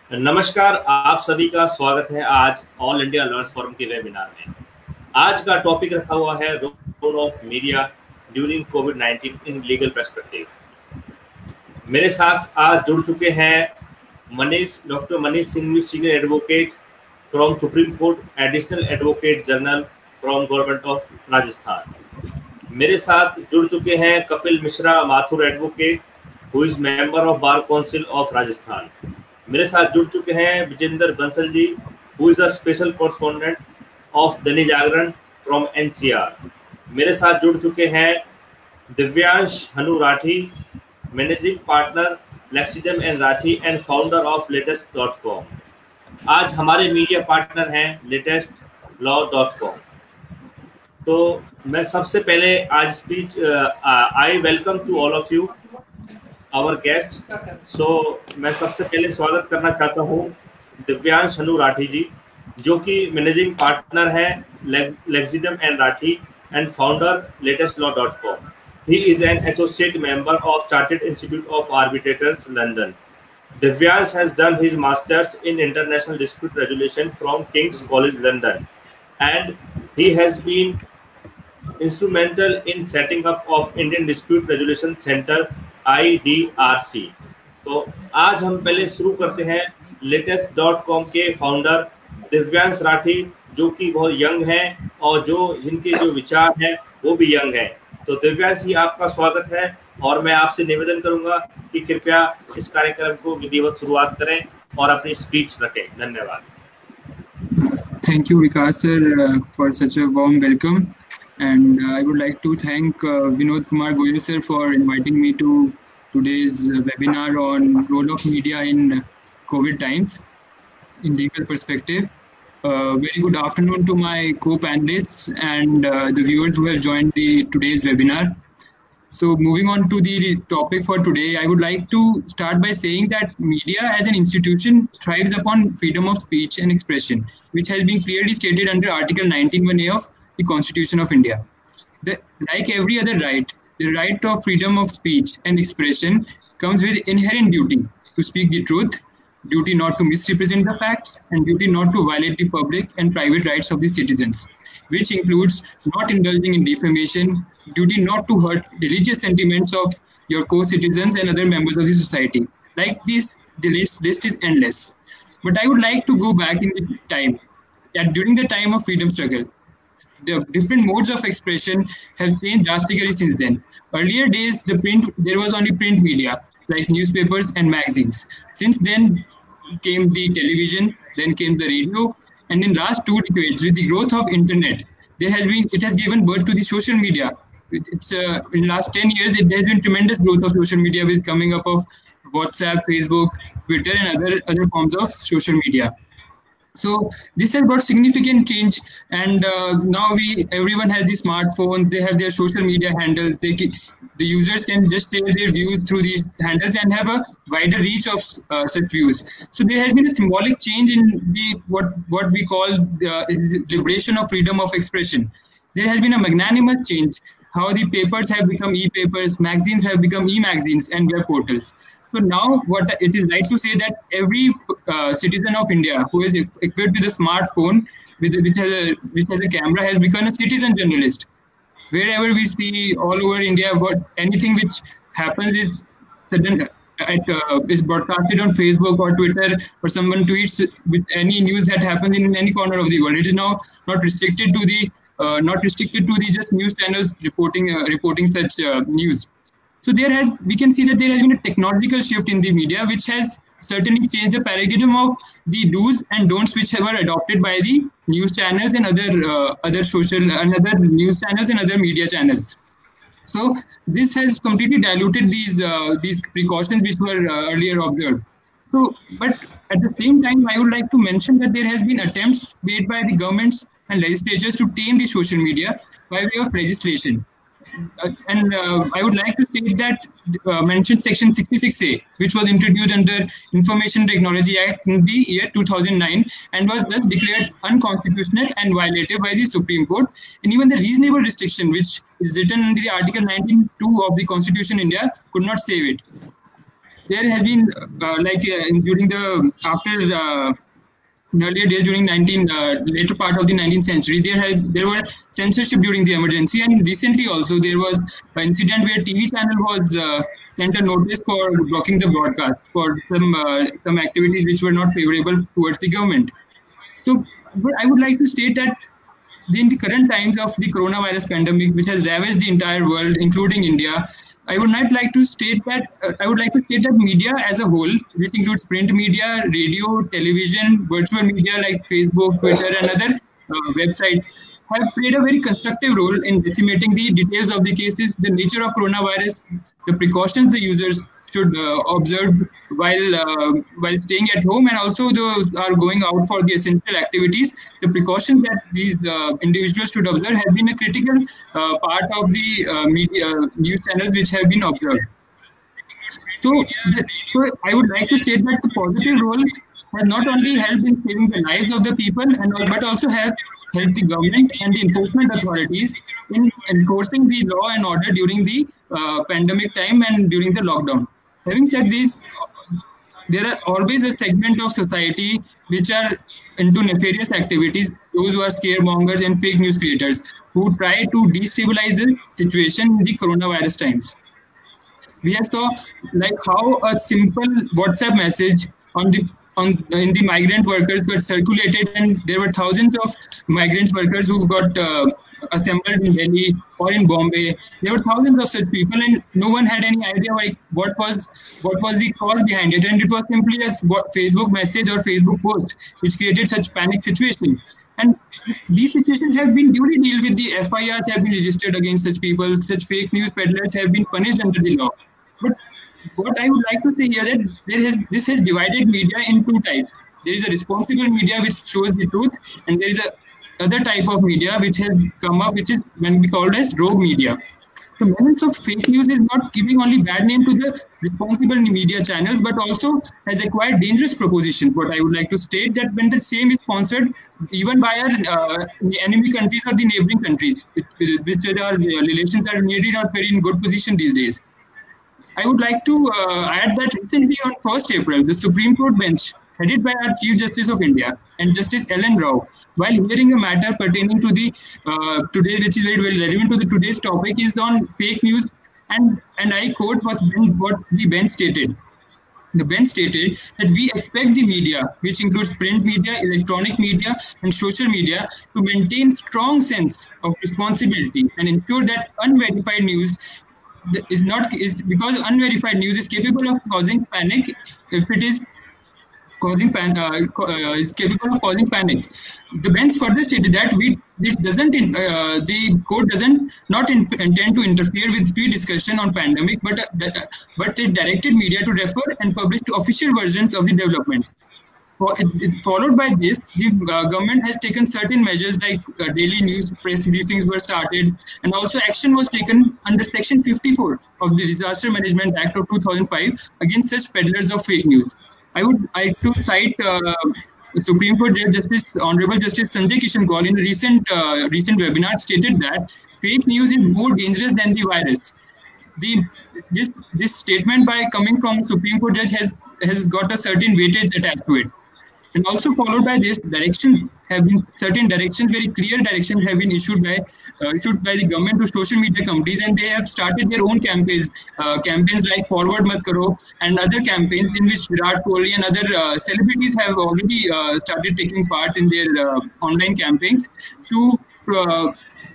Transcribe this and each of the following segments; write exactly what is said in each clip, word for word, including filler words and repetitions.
नमस्कार, आप सभी का स्वागत है आज ऑल इंडिया लर्नर्स फोरम के वेबिनार में। आज का टॉपिक रखा हुआ है role of media during Covid nineteen in legal perspective. मेरे साथ आज जुड़ चुके हैं Manish doctor Manish Singhvi, senior advocate from supreme court, additional advocate general from government of Rajasthan. मेरे साथ जुड़ चुके हैं Kapil Mishra, Mathur advocate, who is member of bar council of Rajasthan. मेरे साथ जुड़ चुके हैं Vijendra Bansal ji, who is a special correspondent of Dainik Jagran from NCR. मेरे साथ जुड़ चुके हैं Divyansh Hanu Rathi, managing partner Lexidem and Rathi and founder of latest dot com. आज हमारे मीडिया पार्टनर हैं लेटेस्ट लॉ डॉट कॉम। तो मैं सबसे पहले आज speech I welcome to all of you our guest. So मैं सबसे पहले स्वागत करना चाहता हूँ दिव्यांश हनु राठी जी, जो कि मैनेजिंग पार्टनर है Lexidem and Rathi and founder latest law dot com. He is an associate member of chartered institute of arbitrators London. Divyansh has done his masters in international dispute resolution from King's College London, and he has been instrumental in setting up of Indian Dispute Resolution Center I D R C। तो आज हम पहले शुरू करते हैं latest dot com के founder Divyansh Rathi, जो कि बहुत यंग हैं और जो जिनके जो विचार हैं वो भी यंग हैं। तो दिव्यांश जी, आपका स्वागत है और मैं आपसे निवेदन करूंगा कि कृपया इस कार्यक्रम को विधिवत शुरुआत करें और अपनी स्पीच रखें। धन्यवाद। Thank you, Vikas sir, uh, for such a warm welcome, and uh, I would like to thank uh, Vinod Kumar Goyal sir for inviting me to today's uh, webinar on role of media in COVID times in legal perspective. Uh, very good afternoon to my co-panelists and uh, the viewers who have joined the today's webinar. So moving on to the topic for today, I would like to start by saying that media as an institution thrives upon freedom of speech and expression, which has been clearly stated under Article nineteen one A of the Constitution of India. The, like every other right, the right of freedom of speech and expression comes with inherent duty to speak the truth, duty not to misrepresent the facts, and duty not to violate the public and private rights of the citizens, which includes not indulging in defamation, duty not to hurt religious sentiments of your co-citizens and other members of the society. Like this, the list, list is endless. But I would like to go back in the time, that during the time of freedom struggle, the different modes of expression have changed drastically since then. Earlier days, the print there was only print media, like newspapers and magazines. Since then came the television, then came the radio, and in last two decades, with the growth of internet, there has been it has given birth to the social media. It's uh, in last ten years, it has been tremendous growth of social media with coming up of WhatsApp, Facebook, Twitter, and other other forms of social media. So this has brought significant change, and uh, now we everyone has the smartphone. They have their social media handles. They can, the users can just share their views through these handles and have a wider reach of uh, such views. So there has been a symbolic change in the what what we call the liberation of freedom of expression. There has been a magnanimous change. How the papers have become e-papers, magazines have become e-magazines, and web portals. So now, what it is right to say that every uh, citizen of India who is equipped with a smartphone, with which has a which has a camera, has become a citizen journalist. Wherever we see all over India, what anything which happens is sudden at, uh, is broadcasted on Facebook or Twitter, or someone tweets with any news that happens in any corner of the world. It is now not restricted to the uh, not restricted to the just news channels reporting uh, reporting such uh, news. So there has, we can see that there has been a technological shift in the media, which has certainly changed the paradigm of the do's and don'ts, which were adopted by the news channels and other uh, other social and other news channels and other media channels. So this has completely diluted these uh, these precautions which were uh, earlier observed. So, but at the same time, I would like to mention that there has been attempts made by the governments and legislatures to tame the social media by way of legislation. Uh, and uh, I would like to state that uh, mentioned Section sixty-six A, which was introduced under Information Technology Act in the year two thousand nine and was thus declared unconstitutional and violative by the Supreme Court. And even the reasonable restriction, which is written in the Article nineteen two of the Constitution India, could not save it. there has been uh, like uh, during the after uh, in earlier days during nineteen uh, later part of the nineteenth century, there had there were censorship during the emergency, and recently also there was an incident where T V channel was uh, sent a notice for blocking the broadcast for some uh, some activities which were not favorable towards the government. So, but I would like to state that in the current times of the coronavirus pandemic, which has ravaged the entire world, including India, I would not like to state that uh, I would like to state that media as a whole, which includes print media, radio, television, virtual media like Facebook, Twitter, and other uh, websites, have played a very constructive role in decimating the details of the cases, the nature of coronavirus, the precautions the users should uh, observe while uh, while staying at home, and also those are going out for the essential activities. The precautions that these uh, individuals should observe have been a critical uh, part of the uh, media news channels which have been observed. So, so I would like to state that the positive role has not only helped in saving the lives of the people, and but also have helped the government and the enforcement authorities in enforcing the law and order during the uh, pandemic time and during the lockdown. Having said this, there are always a segment of society which are into nefarious activities, those who are scaremongers and fake news creators who try to destabilize the situation in the coronavirus times. We have saw like how a simple WhatsApp message on the on in the migrant workers got circulated, and there were thousands of migrant workers who got uh, assembled in Delhi or in Bombay. There were thousands of such people, and no one had any idea like what was what was the cause behind it, and it was simply a Facebook message or Facebook post which created such panic situation. And these situations have been duly dealt with. The F I Rs have been registered against such people. Such fake news peddlers have been punished under the law. But what I would like to say here that there has this has divided media in two types. There is a responsible media which shows the truth, and there is a other type of media which has come up, which is when we called as rogue media. The menace of fake news is not giving only bad name to the responsible media channels, but also has acquired dangerous propositions. What I would like to state that when the same is sponsored even by our uh, enemy countries or the neighboring countries, which, which our relations are really not very in good position these days. I would like to uh, add that recently on first April, the Supreme Court bench, headed by our Chief Justice of India and Justice L N Rao, while hearing a matter pertaining to the uh, today, which is very well relevant to the today's topic, is on fake news, and and I quote what, what the bench stated. The bench stated that we expect the media, which includes print media, electronic media, and social media, to maintain strong sense of responsibility and ensure that unverified news is not is because unverified news is capable of causing panic if it is causing pan, uh, uh, is capable of causing panic. The bench further stated that we it doesn't uh, the court doesn't not in, intend to interfere with free discussion on pandemic, but uh, but it directed media to refer and publish to official versions of the developments. It, it, followed by this, the uh, government has taken certain measures like uh, daily news press briefings were started, and also action was taken under Section fifty-four of the Disaster Management Act of two thousand five against such peddlers of fake news. I would like to cite uh, Supreme Court Justice Honorable Justice Sanjay Kishan Kaul in a recent uh, recent webinar stated that fake news is more dangerous than the virus. The this this statement by coming from the Supreme Court judge has has got a certain weightage attached to it. And also followed by this, directions have been certain directions, very clear directions have been issued by uh, issued by the government to social media companies, and they have started their own campaigns, uh, campaigns like Forward Mat Karo and other campaigns in which Virat Kohli and other uh, celebrities have already uh, started taking part in their uh, online campaigns to uh,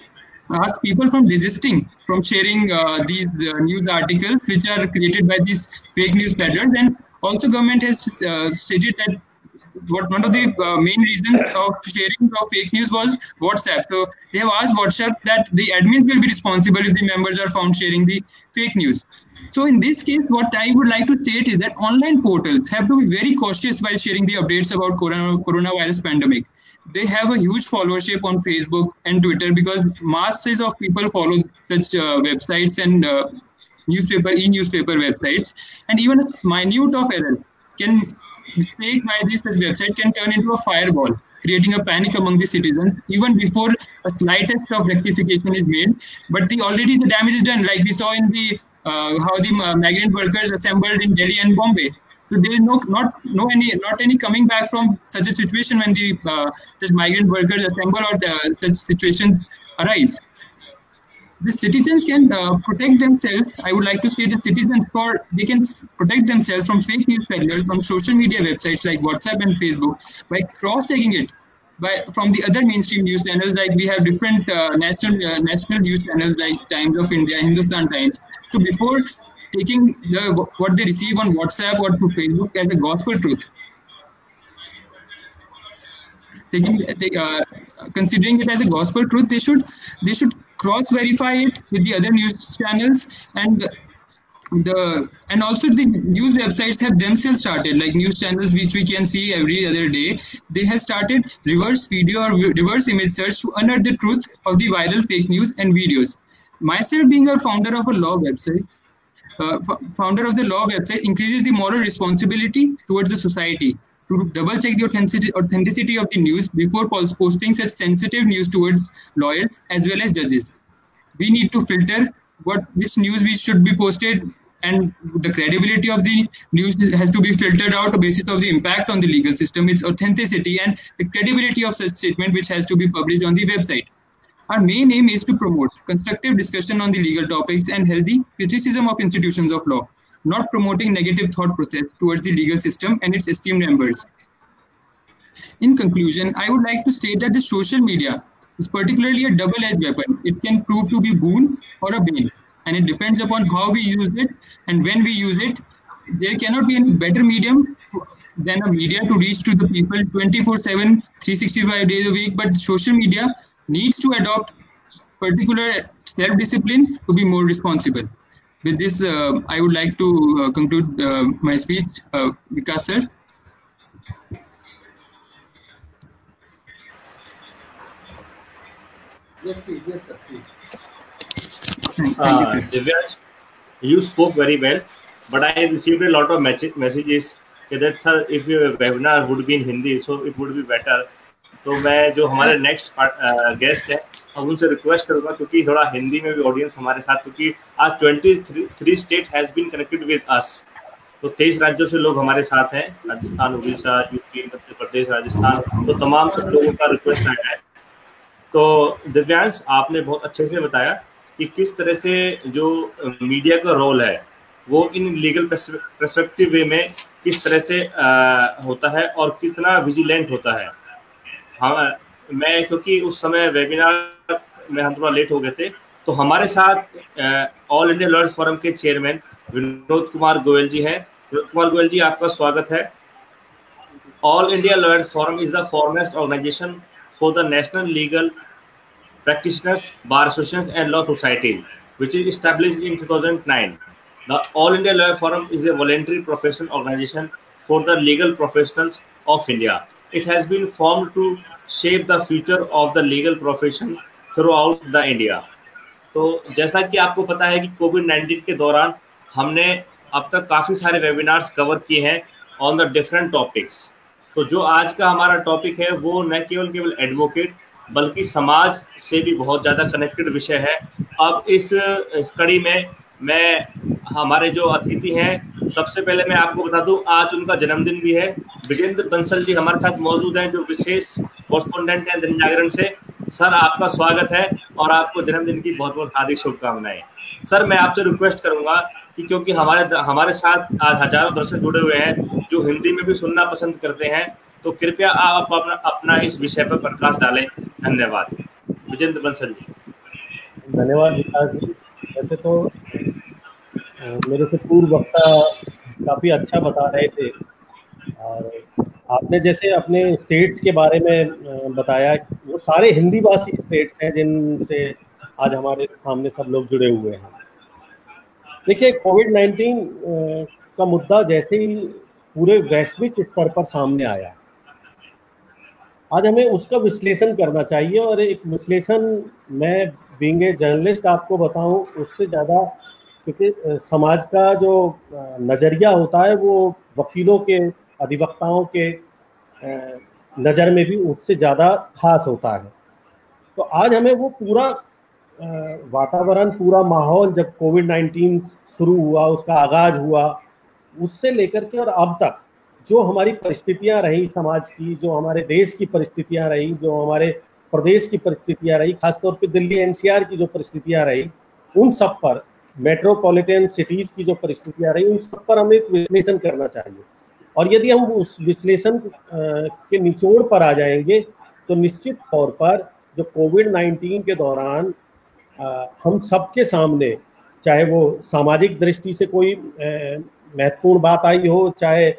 ask people from desisting from sharing uh, these uh, news articles which are created by these fake news peddlers. And also government has uh, stated that what one of the uh, main reasons of sharing of fake news was WhatsApp. So they have asked WhatsApp that the admins will be responsible if the members are found sharing the fake news. So in this case, what I would like to state is that online portals have to be very cautious while sharing the updates about corona, coronavirus pandemic. They have a huge followership on Facebook and Twitter because masses of people follow such uh, websites and uh, newspaper, e-newspaper websites, and even a minute of error can mistake by this website can turn into a fireball, creating a panic among the citizens even before a slightest of rectification is made. But the already the damage is done, like we saw in the uh, how the uh, migrant workers assembled in Delhi and Bombay. So there is no not no any not any coming back from such a situation when the uh, such migrant workers assemble or the, such situations arise. The citizens can uh, protect themselves. I would like to say that citizens for they can protect themselves from fake news peddlers on social media websites like WhatsApp and Facebook by cross-checking it by from the other mainstream news channels. Like we have different uh, national uh, national news channels like Times of India, Hindustan Times. So before taking the what they receive on WhatsApp or through Facebook as a gospel truth, taking uh, considering it as a gospel truth, they should they should cross verify it with the other news channels, and the and also the news websites have themselves started, like news channels which we can see every other day, they have started reverse video or reverse image search to unearth the truth of the viral fake news and videos. Myself being a founder of a law website, uh, founder of the law website increases the moral responsibility towards the society to double check the authenticity, authenticity of the news before posting such sensitive news towards lawyers as well as judges. We need to filter what which news we should be posted, and the credibility of the news has to be filtered out on the basis of the impact on the legal system, its authenticity, and the credibility of such statement which has to be published on the website. Our main aim is to promote constructive discussion on the legal topics and healthy criticism of institutions of law, not promoting negative thought process towards the legal system and its esteemed members. In conclusion, I would like to state that the social media is particularly a double-edged weapon. It can prove to be boon or a bane, and it depends upon how we use it and when we use it. There cannot be any better medium than a media to reach to the people twenty-four seven, three hundred sixty-five days a week, but social media needs to adopt particular self-discipline to be more responsible. With this, uh, I would like to uh, conclude uh, my speech. Uh, Vikas sir. Yes, please. Yes, sir. Please. Thank, Uh, thank you, Divyansh, you spoke very well, but I received a lot of messages that sir, if your webinar would be in Hindi, so it would be better. तो मैं जो हमारे next guest है अब उनसे request करूंगा, क्योंकि थोड़ा हिंदी में भी ऑडियंस हमारे साथ, क्योंकि आज तेईस state has been connected with us, तो तेईस राज्यों से लोग हमारे साथ हैं, राजस्थान, उड़ीसा, यूपी, मध्य प्रदेश, राजस्थान, तो तमाम सब लोगों का रिक्वेस्ट आया है। तो दिव्यांश, आपने बहुत अच्छे से बताया कि किस तरह से जो मीडिया का रोल है वो इन लीगल पर्सपेक्टिव वे में किस तरह से आ, होता है और कितना विजिलेंट होता है। हाँ, मैं क्योंकि उस समय वेबिनार में हम थोड़ा लेट हो गए थे, तो हमारे साथ ऑल इंडिया लॉयर्स फोरम के चेयरमैन विनोद कुमार गोयल जी हैं। विनोद कुमार गोयल जी, आपका स्वागत है। All India lawyers forum is the foremost organisation for the national legal practitioners, bar associations and law societies which is established in two thousand nine. The All India Lawyer Forum is a voluntary professional organization for the legal professionals of India. It has been formed to shape the future of the legal profession throughout the India. तो जैसा कि आपको पता है कि Covid nineteen के दौरान हमने अब तक काफ़ी सारे वेबिनार्स कवर किए हैं ऑन द डिफरेंट टॉपिक्स। तो जो आज का हमारा टॉपिक है वो न केवल केवल एडवोकेट बल्कि समाज से भी बहुत ज़्यादा कनेक्टेड विषय है। अब इस, इस कड़ी में मैं हमारे जो अतिथि हैं, सबसे पहले मैं आपको बता दूं आज उनका जन्मदिन भी है। विजेंद्र बंसल जी हमारे साथ मौजूद हैं, जो विशेष कॉरेस्पोंडेंट हैं दैनिक जागरण से। सर, आपका स्वागत है और आपको जन्मदिन की बहुत बहुत हार्दिक शुभकामनाएं। सर, मैं आपसे रिक्वेस्ट करूंगा कि क्योंकि हमारे हमारे साथ आज हजारों दर्शक जुड़े हुए हैं जो हिंदी में भी सुनना पसंद करते हैं, तो कृपया आप अपना अपना इस विषय पर प्रकाश डालें। धन्यवाद। विजेंद्र बंसल जी। धन्यवाद विकास जी। वैसे तो मेरे से पूर्व वक्ता काफ़ी अच्छा बता रहे थे, और आपने जैसे अपने स्टेट्स के बारे में बताया, वो सारे हिंदी भाषी स्टेट्स हैं जिनसे आज हमारे सामने सब लोग जुड़े हुए हैं। देखिए, कोविड नाइन्टीन का मुद्दा जैसे ही पूरे वैश्विक स्तर पर सामने आया, आज हमें उसका विश्लेषण करना चाहिए। और एक विश्लेषण मैं बीइंग ए जर्नलिस्ट आपको बताऊं, उससे ज़्यादा, क्योंकि समाज का जो नज़रिया होता है वो वकीलों के, अधिवक्ताओं के नज़र में भी उससे ज़्यादा खास होता है। तो आज हमें वो पूरा वातावरण, पूरा माहौल जब कोविड नाइन्टीन शुरू हुआ, उसका आगाज हुआ, उससे लेकर के और अब तक जो हमारी परिस्थितियां रही समाज की, जो हमारे देश की परिस्थितियां रही, जो हमारे प्रदेश की परिस्थितियां रही, खासतौर पे दिल्ली एनसीआर की जो परिस्थितियां रही, उन सब पर, मेट्रोपॉलिटन सिटीज की जो परिस्थितियां रही, उन सब पर हमें एक विश्लेषण करना चाहिए। और यदि हम उस विश्लेषण के निचोड़ पर आ जाएंगे तो निश्चित तौर पर जो कोविड नाइन्टीन के दौरान आ, हम सबके सामने, चाहे वो सामाजिक दृष्टि से कोई महत्वपूर्ण बात आई हो, चाहे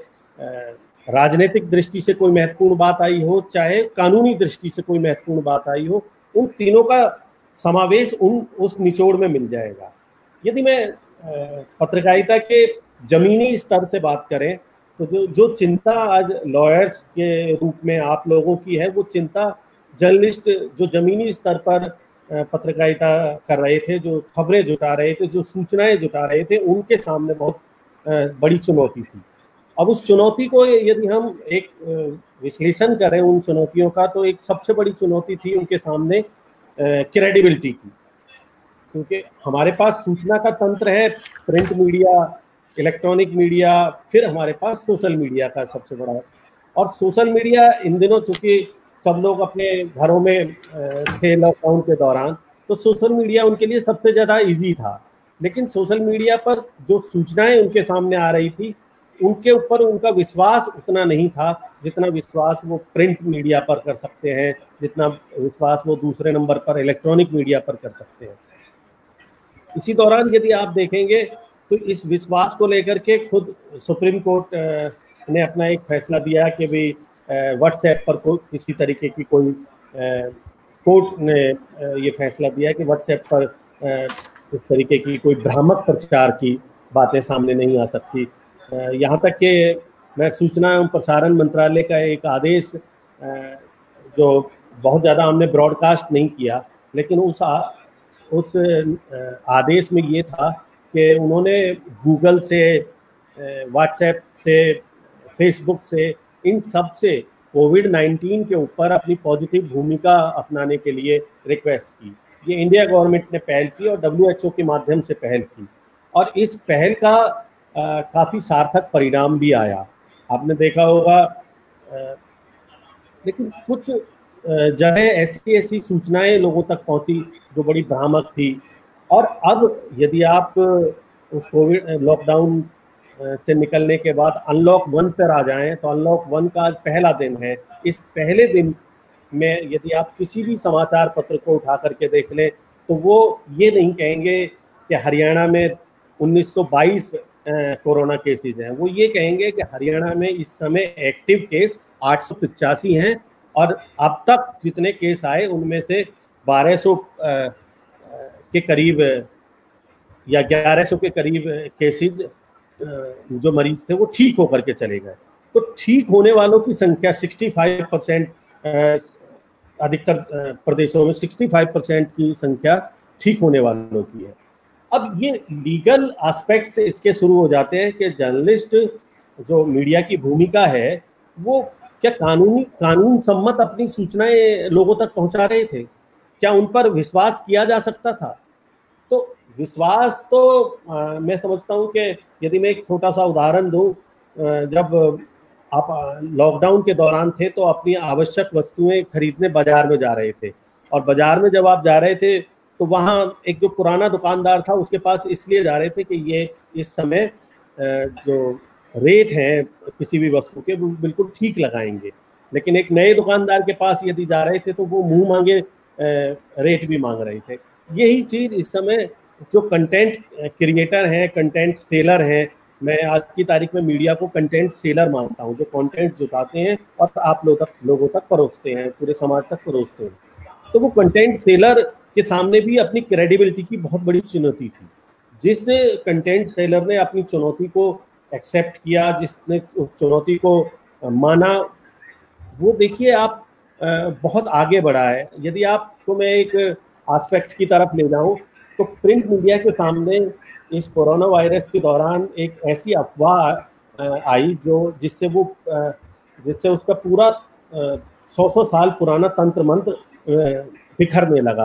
राजनीतिक दृष्टि से कोई महत्वपूर्ण बात आई हो, चाहे कानूनी दृष्टि से कोई महत्वपूर्ण बात आई हो, उन तीनों का समावेश उन उस निचोड़ में मिल जाएगा। यदि मैं पत्रकारिता के जमीनी स्तर से बात करें तो जो जो चिंता आज लॉयर्स के रूप में आप लोगों की है, वो चिंता जर्नलिस्ट जो जमीनी स्तर पर पत्रकारिता कर रहे थे, जो खबरें जुटा रहे थे, जो सूचनाएं जुटा रहे थे, उनके सामने बहुत बड़ी चुनौती थी। अब उस चुनौती को यदि हम एक विश्लेषण करें उन चुनौतियों का, तो एक सबसे बड़ी चुनौती थी उनके सामने क्रेडिबिलिटी की, क्योंकि हमारे पास सूचना का तंत्र है, प्रिंट मीडिया, इलेक्ट्रॉनिक मीडिया, फिर हमारे पास सोशल मीडिया का सबसे बड़ा। और सोशल मीडिया इन दिनों चूंकि सब लोग अपने घरों में थे लॉकडाउन के दौरान, तो सोशल मीडिया उनके लिए सबसे ज़्यादा इजी था। लेकिन सोशल मीडिया पर जो सूचनाएं उनके सामने आ रही थी, उनके ऊपर उनका विश्वास उतना नहीं था जितना विश्वास वो प्रिंट मीडिया पर कर सकते हैं, जितना विश्वास वो दूसरे नंबर पर इलेक्ट्रॉनिक मीडिया पर कर सकते हैं। इसी दौरान यदि आप देखेंगे तो इस विश्वास को लेकर के खुद सुप्रीम कोर्ट ने अपना एक फैसला दिया कि भाई व्हाट्सएप पर कोई किसी तरीके की कोई, कोर्ट ने ये फैसला दिया कि व्हाट्सएप पर इस तरीके की कोई भ्रामक प्रचार की बातें सामने नहीं आ सकती। यहाँ तक कि मैं सूचना एवं प्रसारण मंत्रालय का एक आदेश जो बहुत ज़्यादा हमने ब्रॉडकास्ट नहीं किया, लेकिन उस आ, उस आदेश में ये था कि उन्होंने गूगल से, व्हाट्सएप से, फेसबुक से, इन सब से कोविड नाइन्टीन के ऊपर अपनी पॉजिटिव भूमिका अपनाने के लिए रिक्वेस्ट की। ये इंडिया गवर्नमेंट ने पहल की और डब्ल्यू एच ओ के माध्यम से पहल की, और इस पहल का आ, काफ़ी सार्थक परिणाम भी आया, आपने देखा होगा। आ, लेकिन कुछ जगह ऐसी ऐसी सूचनाएं लोगों तक पहुंची जो बड़ी भ्रामक थी। और अब यदि आप उस कोविड लॉकडाउन से निकलने के बाद अनलॉक वन पर आ जाएं, तो अनलॉक वन का आज पहला दिन है। इस पहले दिन में यदि आप किसी भी समाचार पत्र को उठा करके देख लें तो वो ये नहीं कहेंगे कि हरियाणा में उन्नीस सौ बाईस कोरोना केसेज हैं, वो ये कहेंगे कि हरियाणा में इस समय एक्टिव केस आठ सौ पचासी हैं और अब तक जितने केस आए उनमें से बारह सौ के करीब या ग्यारह सौ के करीब केसेज जो मरीज थे वो ठीक होकर के चले गए। तो ठीक होने वालों की संख्या पैंसठ परसेंट, अधिकतर प्रदेशों में पैंसठ परसेंट की संख्या ठीक होने वालों की है। अब ये लीगल एस्पेक्ट से इसके शुरू हो जाते हैं कि जर्नलिस्ट जो मीडिया की भूमिका है वो क्या कानूनी कानून सम्मत अपनी सूचनाएं लोगों तक पहुंचा रहे थे, क्या उन पर विश्वास किया जा सकता था? तो विश्वास तो आ, मैं समझता हूं कि यदि मैं एक छोटा सा उदाहरण दूं, जब आप लॉकडाउन के दौरान थे तो अपनी आवश्यक वस्तुएं खरीदने बाजार में जा रहे थे, और बाजार में जब आप जा रहे थे तो वहाँ एक जो पुराना दुकानदार था उसके पास इसलिए जा रहे थे कि ये इस समय जो रेट हैं किसी भी वस्तु के वो बिल्कुल ठीक लगाएंगे। लेकिन एक नए दुकानदार के पास यदि जा रहे थे तो वो मुंह मांगे रेट भी मांग रहे थे। यही चीज़ इस समय जो कंटेंट क्रिएटर हैं, कंटेंट सेलर हैं, मैं आज की तारीख में मीडिया को कंटेंट सेलर मानता हूं, जो कंटेंट जुटाते हैं और आप लोग तक लोगों तक परोसते हैं, पूरे समाज तक परोसते हैं। तो वो कंटेंट सेलर के सामने भी अपनी क्रेडिबिलिटी की बहुत बड़ी चुनौती थी। जिस कंटेंट सेलर ने अपनी चुनौती को एक्सेप्ट किया, जिसने उस चुनौती को माना, वो देखिए आप बहुत आगे बढ़ा है। यदि आपको मैं एक एस्पेक्ट की तरफ ले जाऊं तो प्रिंट मीडिया के सामने इस कोरोना वायरस के दौरान एक ऐसी अफवाह आई जो जिससे वो जिससे उसका पूरा सौ सौ साल पुराना तंत्र मंत्र बिखरने लगा।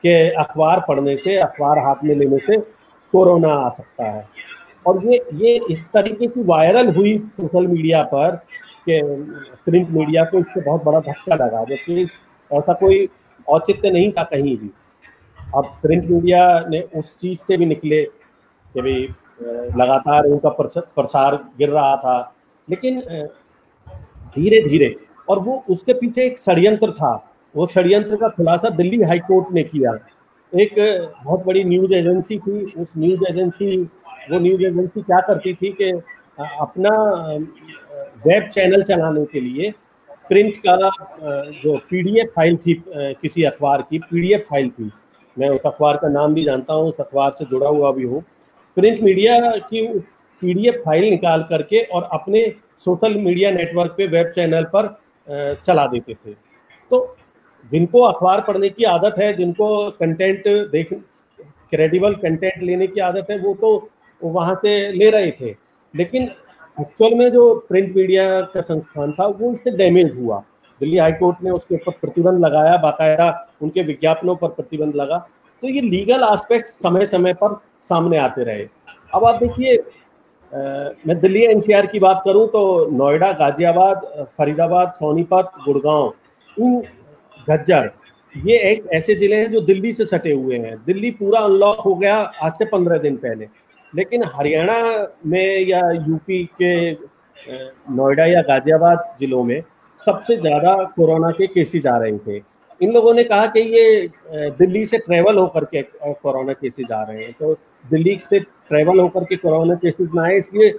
कि अखबार पढ़ने से, अखबार हाथ में लेने से कोरोना आ सकता है। और ये ये इस तरीके की वायरल हुई सोशल मीडिया पर कि प्रिंट मीडिया को इससे बहुत बड़ा धक्का लगा, जबकि ऐसा कोई औचित्य नहीं था कहीं भी। अब प्रिंट मीडिया ने उस चीज़ से भी निकले कि भाई लगातार उनका प्रसार गिर रहा था, लेकिन धीरे धीरे, और वो उसके पीछे एक षड्यंत्र था। वो षड्यंत्र का खुलासा दिल्ली हाई कोर्ट ने किया। एक बहुत बड़ी न्यूज एजेंसी थी, उस न्यूज एजेंसी वो न्यूज एजेंसी क्या करती थी कि अपना वेब चैनल चलाने के लिए प्रिंट का जो पीडीएफ फाइल थी, किसी अखबार की पीडीएफ फाइल थी, मैं उस अखबार का नाम भी जानता हूँ, उस अखबार से जुड़ा हुआ भी हूँ, प्रिंट मीडिया की पीडीएफ फाइल निकाल करके और अपने सोशल मीडिया नेटवर्क पे, वेब चैनल पर चला देते थे। तो जिनको अखबार पढ़ने की आदत है, जिनको कंटेंट देख क्रेडिबल कंटेंट लेने की आदत है, वो तो वहाँ से ले रहे थे, लेकिन एक्चुअल में जो प्रिंट मीडिया का संस्थान था वो इससे डैमेज हुआ। दिल्ली हाई कोर्ट ने उसके ऊपर प्रतिबंध लगाया, बाकायदा उनके विज्ञापनों पर प्रतिबंध लगा। तो ये लीगल एस्पेक्ट समय समय पर सामने आते रहे। अब आप देखिए, मैं दिल्ली एनसीआर की बात करूं तो नोएडा, गाजियाबाद, फरीदाबाद, सोनीपत, गुड़गांव, इन झज्जर, ये एक ऐसे जिले हैं जो दिल्ली से सटे हुए हैं। दिल्ली पूरा अनलॉक हो गया आज से पंद्रह दिन पहले, लेकिन हरियाणा में या यूपी के नोएडा या गाजियाबाद जिलों में सबसे ज़्यादा कोरोना के केसेस आ रहे थे। इन लोगों ने कहा कि ये दिल्ली से ट्रेवल होकर के कोरोना केसेस आ रहे हैं, तो दिल्ली से ट्रेवल होकर के कोरोना केसेस ना आए, इसलिए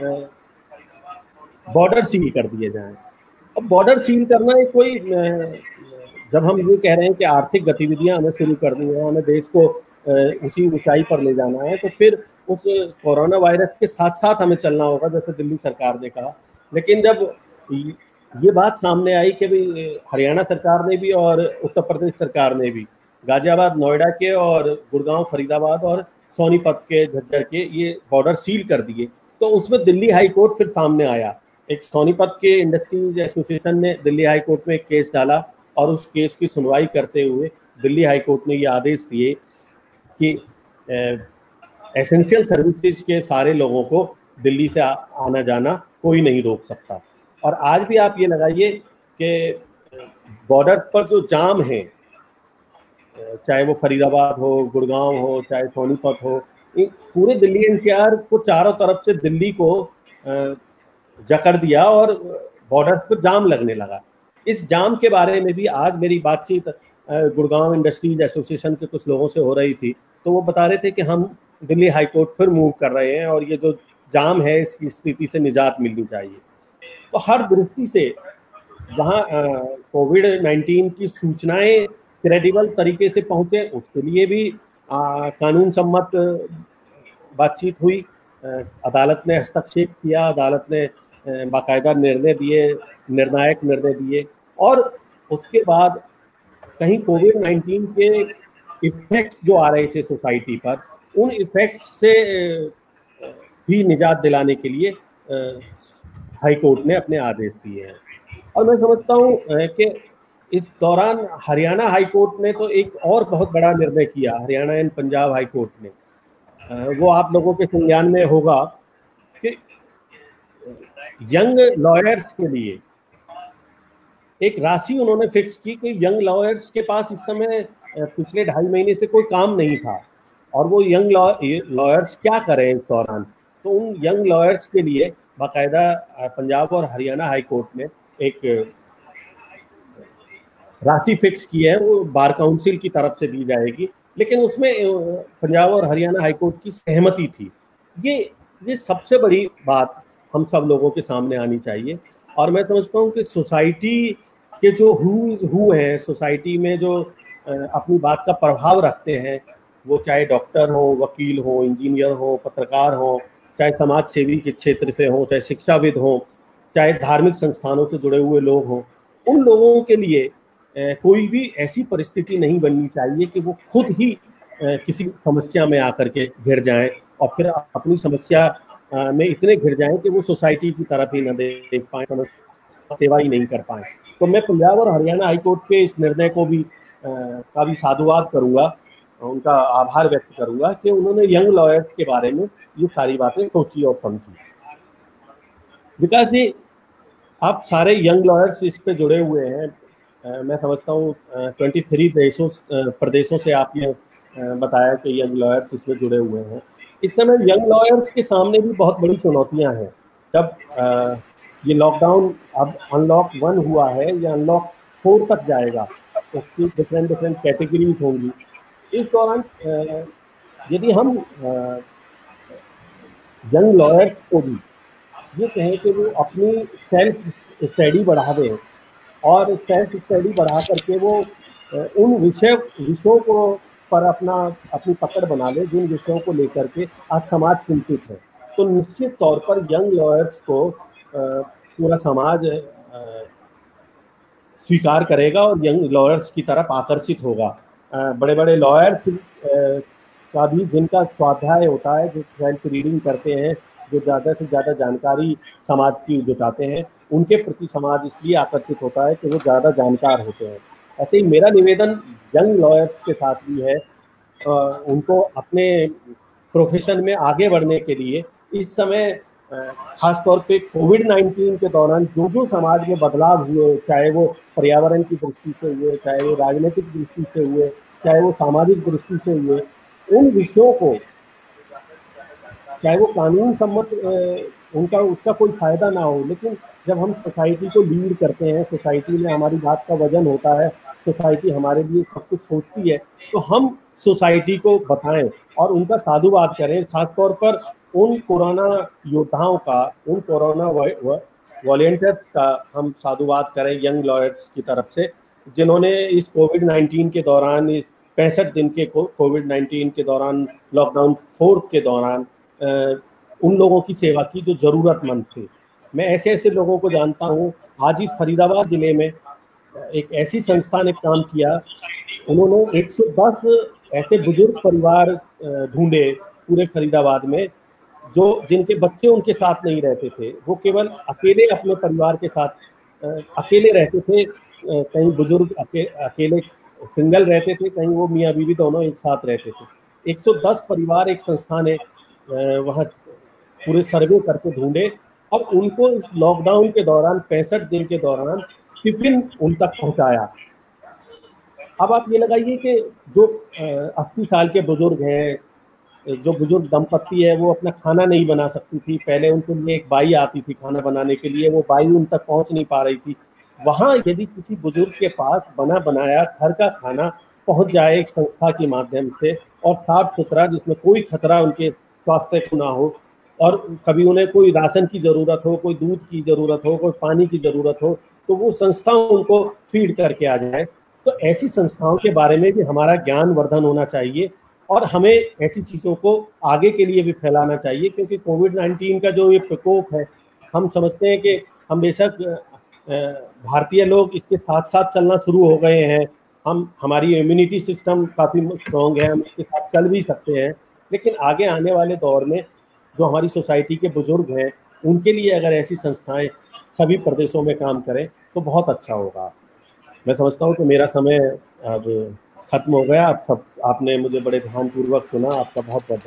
बॉर्डर सील कर दिए जाएं। अब बॉर्डर सील करना एक कोई, जब हम ये कह रहे हैं कि आर्थिक गतिविधियां हमें शुरू करनी है, हमें देश को उसी ऊंचाई पर ले जाना है, तो फिर उस कोरोना वायरस के साथ साथ हमें चलना होगा, जैसे दिल्ली सरकार ने कहा। लेकिन जब ये बात सामने आई कि भाई हरियाणा सरकार ने भी और उत्तर प्रदेश सरकार ने भी गाजियाबाद, नोएडा के और गुड़गांव, फरीदाबाद और सोनीपत के, झज्जर के ये बॉर्डर सील कर दिए, तो उसमें दिल्ली हाई कोर्ट फिर सामने आया। एक सोनीपत के इंडस्ट्रीज एसोसिएशन ने दिल्ली हाई कोर्ट में एक केस डाला और उस केस की सुनवाई करते हुए दिल्ली हाई कोर्ट ने ये आदेश दिए कि एसेंशियल सर्विसेज के सारे लोगों को दिल्ली से आना जाना कोई नहीं रोक सकता। और आज भी आप ये लगाइए कि बॉर्डर पर जो जाम है, चाहे वो फरीदाबाद हो, गुड़गांव हो, चाहे सोनीपत हो, पूरे दिल्ली एनसीआर को चारों तरफ से दिल्ली को जकड़ दिया और बॉर्डर पर जाम लगने लगा। इस जाम के बारे में भी आज मेरी बातचीत गुड़गांव इंडस्ट्रीज एसोसिएशन के कुछ लोगों से हो रही थी, तो वो बता रहे थे कि हम दिल्ली हाई कोर्ट फिर मूव कर रहे हैं और ये जो जाम है इसकी स्थिति से निजात मिलनी चाहिए। तो हर दृष्टि से जहां कोविड नाइन्टीन की सूचनाएं क्रेडिबल तरीके से पहुंचे, उसके लिए भी आ, कानून सम्मत बातचीत हुई। अदालत ने हस्तक्षेप किया, अदालत ने बाकायदा निर्णय दिए, निर्णायक निर्णय दिए, और उसके बाद कहीं कोविड नाइन्टीन के इफेक्ट्स जो आ रहे थे सोसाइटी पर, उन इफेक्ट्स से भी निजात दिलाने के लिए हाई कोर्ट ने अपने आदेश दिए हैं। और मैं समझता हूँ कि इस दौरान हरियाणा हाई कोर्ट ने तो एक और बहुत बड़ा निर्णय किया, Haryana and Punjab high court ने, वो आप लोगों के संज्ञान में होगा कि यंग लॉयर्स के लिए एक राशि उन्होंने फिक्स की कि यंग लॉयर्स के पास इस समय पिछले ढाई महीने से कोई काम नहीं था, और वो यंग लॉयर्स क्या करें इस दौरान। तो उन यंग लॉयर्स के लिए बाकायदा पंजाब और हरियाणा हाई कोर्ट ने एक राशि फिक्स की है, वो बार काउंसिल की तरफ से दी जाएगी, लेकिन उसमें पंजाब और हरियाणा हाई कोर्ट की सहमति थी। ये ये सबसे बड़ी बात हम सब लोगों के सामने आनी चाहिए। और मैं समझता हूँ कि सोसाइटी के जो हु हु हैं, सोसाइटी में जो अपनी बात का प्रभाव रखते हैं, वो चाहे डॉक्टर हो, वकील हो, इंजीनियर हो, पत्रकार हो, चाहे समाज सेवी के क्षेत्र से हो, चाहे शिक्षाविद हो, चाहे धार्मिक संस्थानों से जुड़े हुए लोग हों, उन लोगों के लिए कोई भी ऐसी परिस्थिति नहीं बननी चाहिए कि वो खुद ही किसी समस्या में आकर के घिर जाएं और फिर अपनी समस्या में इतने घिर जाएं कि वो सोसाइटी की तरफ ही न देख पाएं, सेवा ही नहीं कर पाएं। तो मैं पंजाब और हरियाणा हाई कोर्ट के इस निर्णय को भी का भी साधुवाद करूँगा, उनका आभार व्यक्त करूँगा कि उन्होंने यंग लॉयर्स के बारे में ये सारी बातें सोची और समझी। विकास जी, आप सारे यंग लॉयर्स इस पे जुड़े हुए हैं, आ, मैं समझता हूँ तेईस देशों प्रदेशों से आपने बताया कि यंग लॉयर्स इसमें जुड़े हुए हैं। इस समय यंग लॉयर्स के सामने भी बहुत बड़ी चुनौतियां हैं। जब आ, ये लॉकडाउन अब अनलॉक वन हुआ है या अनलॉक फोर तक जाएगा, उसकी डिफरेंट डिफरेंट कैटेगरीज होंगी। इस दौरान यदि हम यंग लॉयर्स को भी ये कहें कि वो अपनी सेल्फ स्टडी बढ़ावे और सेल्फ स्टडी बढ़ा करके वो उन विषय विषयों को पर अपना अपनी पकड़ बना ले जिन विषयों को लेकर के आज समाज चिंतित है, तो निश्चित तौर पर यंग लॉयर्स को पूरा समाज स्वीकार करेगा और यंग लॉयर्स की तरफ आकर्षित होगा। बड़े बड़े लॉयर्स का भी जिनका स्वाध्याय होता है, जो सेल्फ रीडिंग करते हैं, जो ज़्यादा से ज़्यादा जानकारी समाज की जुटाते हैं, उनके प्रति समाज इसलिए आकर्षित होता है कि वो ज़्यादा जानकार होते हैं। ऐसे ही मेरा निवेदन यंग लॉयर्स के साथ भी है, आ, उनको अपने प्रोफेशन में आगे बढ़ने के लिए इस समय खास तौर पे कोविड नाइन्टीन के दौरान जो जो समाज में बदलाव हुए, चाहे वो पर्यावरण की दृष्टि से हुए, चाहे वो राजनीतिक दृष्टि से हुए, चाहे वो सामाजिक दृष्टि से हुए, उन विषयों को, चाहे वो कानून सम्मत उनका उसका कोई फायदा ना हो, लेकिन जब हम सोसाइटी को लीड करते हैं, सोसाइटी में हमारी बात का वजन होता है, सोसाइटी हमारे लिए सब कुछ सोचती है, तो हम सोसाइटी को बताएं और उनका साधुवाद करें। खासतौर पर उन कोरोना योद्धाओं का, उन कोरोना वॉलंटियर्स का हम साधुवाद करें यंग लॉयर्स की तरफ से, जिन्होंने इस कोविड नाइन्टीन के दौरान, इस पैंसठ दिन के कोविड नाइन्टीन के दौरान, लॉकडाउन फोर के दौरान उन लोगों की सेवा की जो ज़रूरतमंद थे। मैं ऐसे ऐसे लोगों को जानता हूँ। आज ही फरीदाबाद ज़िले में एक ऐसी संस्था ने काम किया, उन्होंने एक सौ दस ऐसे बुजुर्ग परिवार ढूंढे पूरे फरीदाबाद में, जो जिनके बच्चे उनके साथ नहीं रहते थे, वो केवल अकेले अपने परिवार के साथ अकेले रहते थे। कहीं बुजुर्ग अके, अकेले सिंगल रहते थे, कहीं वो मियाँ बीवी दोनों एक साथ रहते थे। एक सौ दस परिवार एक संस्था ने वहाँ पूरे सर्वे करके ढूंढे और उनको इस लॉकडाउन के दौरान, पैंसठ दिन के दौरान टिफिन उन तक पहुँचाया। अब आप ये लगाइए कि जो अस्सी साल के बुजुर्ग हैं, जो बुजुर्ग दंपत्ति है, वो अपना खाना नहीं बना सकती थी। पहले उनके लिए एक बाई आती थी खाना बनाने के लिए, वो बाई उन तक पहुंच नहीं पा रही थी। वहाँ यदि किसी बुजुर्ग के पास बना बनाया घर का खाना पहुंच जाए एक संस्था के माध्यम से, और साफ सुथरा, जिसमें कोई खतरा उनके स्वास्थ्य को ना हो, और कभी उन्हें कोई राशन की ज़रूरत हो, कोई दूध की ज़रूरत हो, कोई पानी की ज़रूरत हो, तो वो संस्था उनको फीड करके आ जाए। तो ऐसी संस्थाओं के बारे में भी हमारा ज्ञान वर्धन होना चाहिए और हमें ऐसी चीज़ों को आगे के लिए भी फैलाना चाहिए, क्योंकि कोविड नाइन्टीन का जो ये प्रकोप है, हम समझते हैं कि हम बेशक भारतीय लोग इसके साथ साथ चलना शुरू हो गए हैं, हम हमारी इम्यूनिटी सिस्टम काफ़ी स्ट्रॉन्ग है, हम इसके साथ चल भी सकते हैं, लेकिन आगे आने वाले दौर में जो हमारी सोसाइटी के बुजुर्ग हैं, उनके लिए अगर ऐसी संस्थाएं सभी प्रदेशों में काम करें तो बहुत अच्छा होगा। मैं समझता हूँ कि मेरा समय अब खत्म हो गया। आप सब आपने मुझे बड़े ध्यानपूर्वक सुना, आपका बहुत बहुत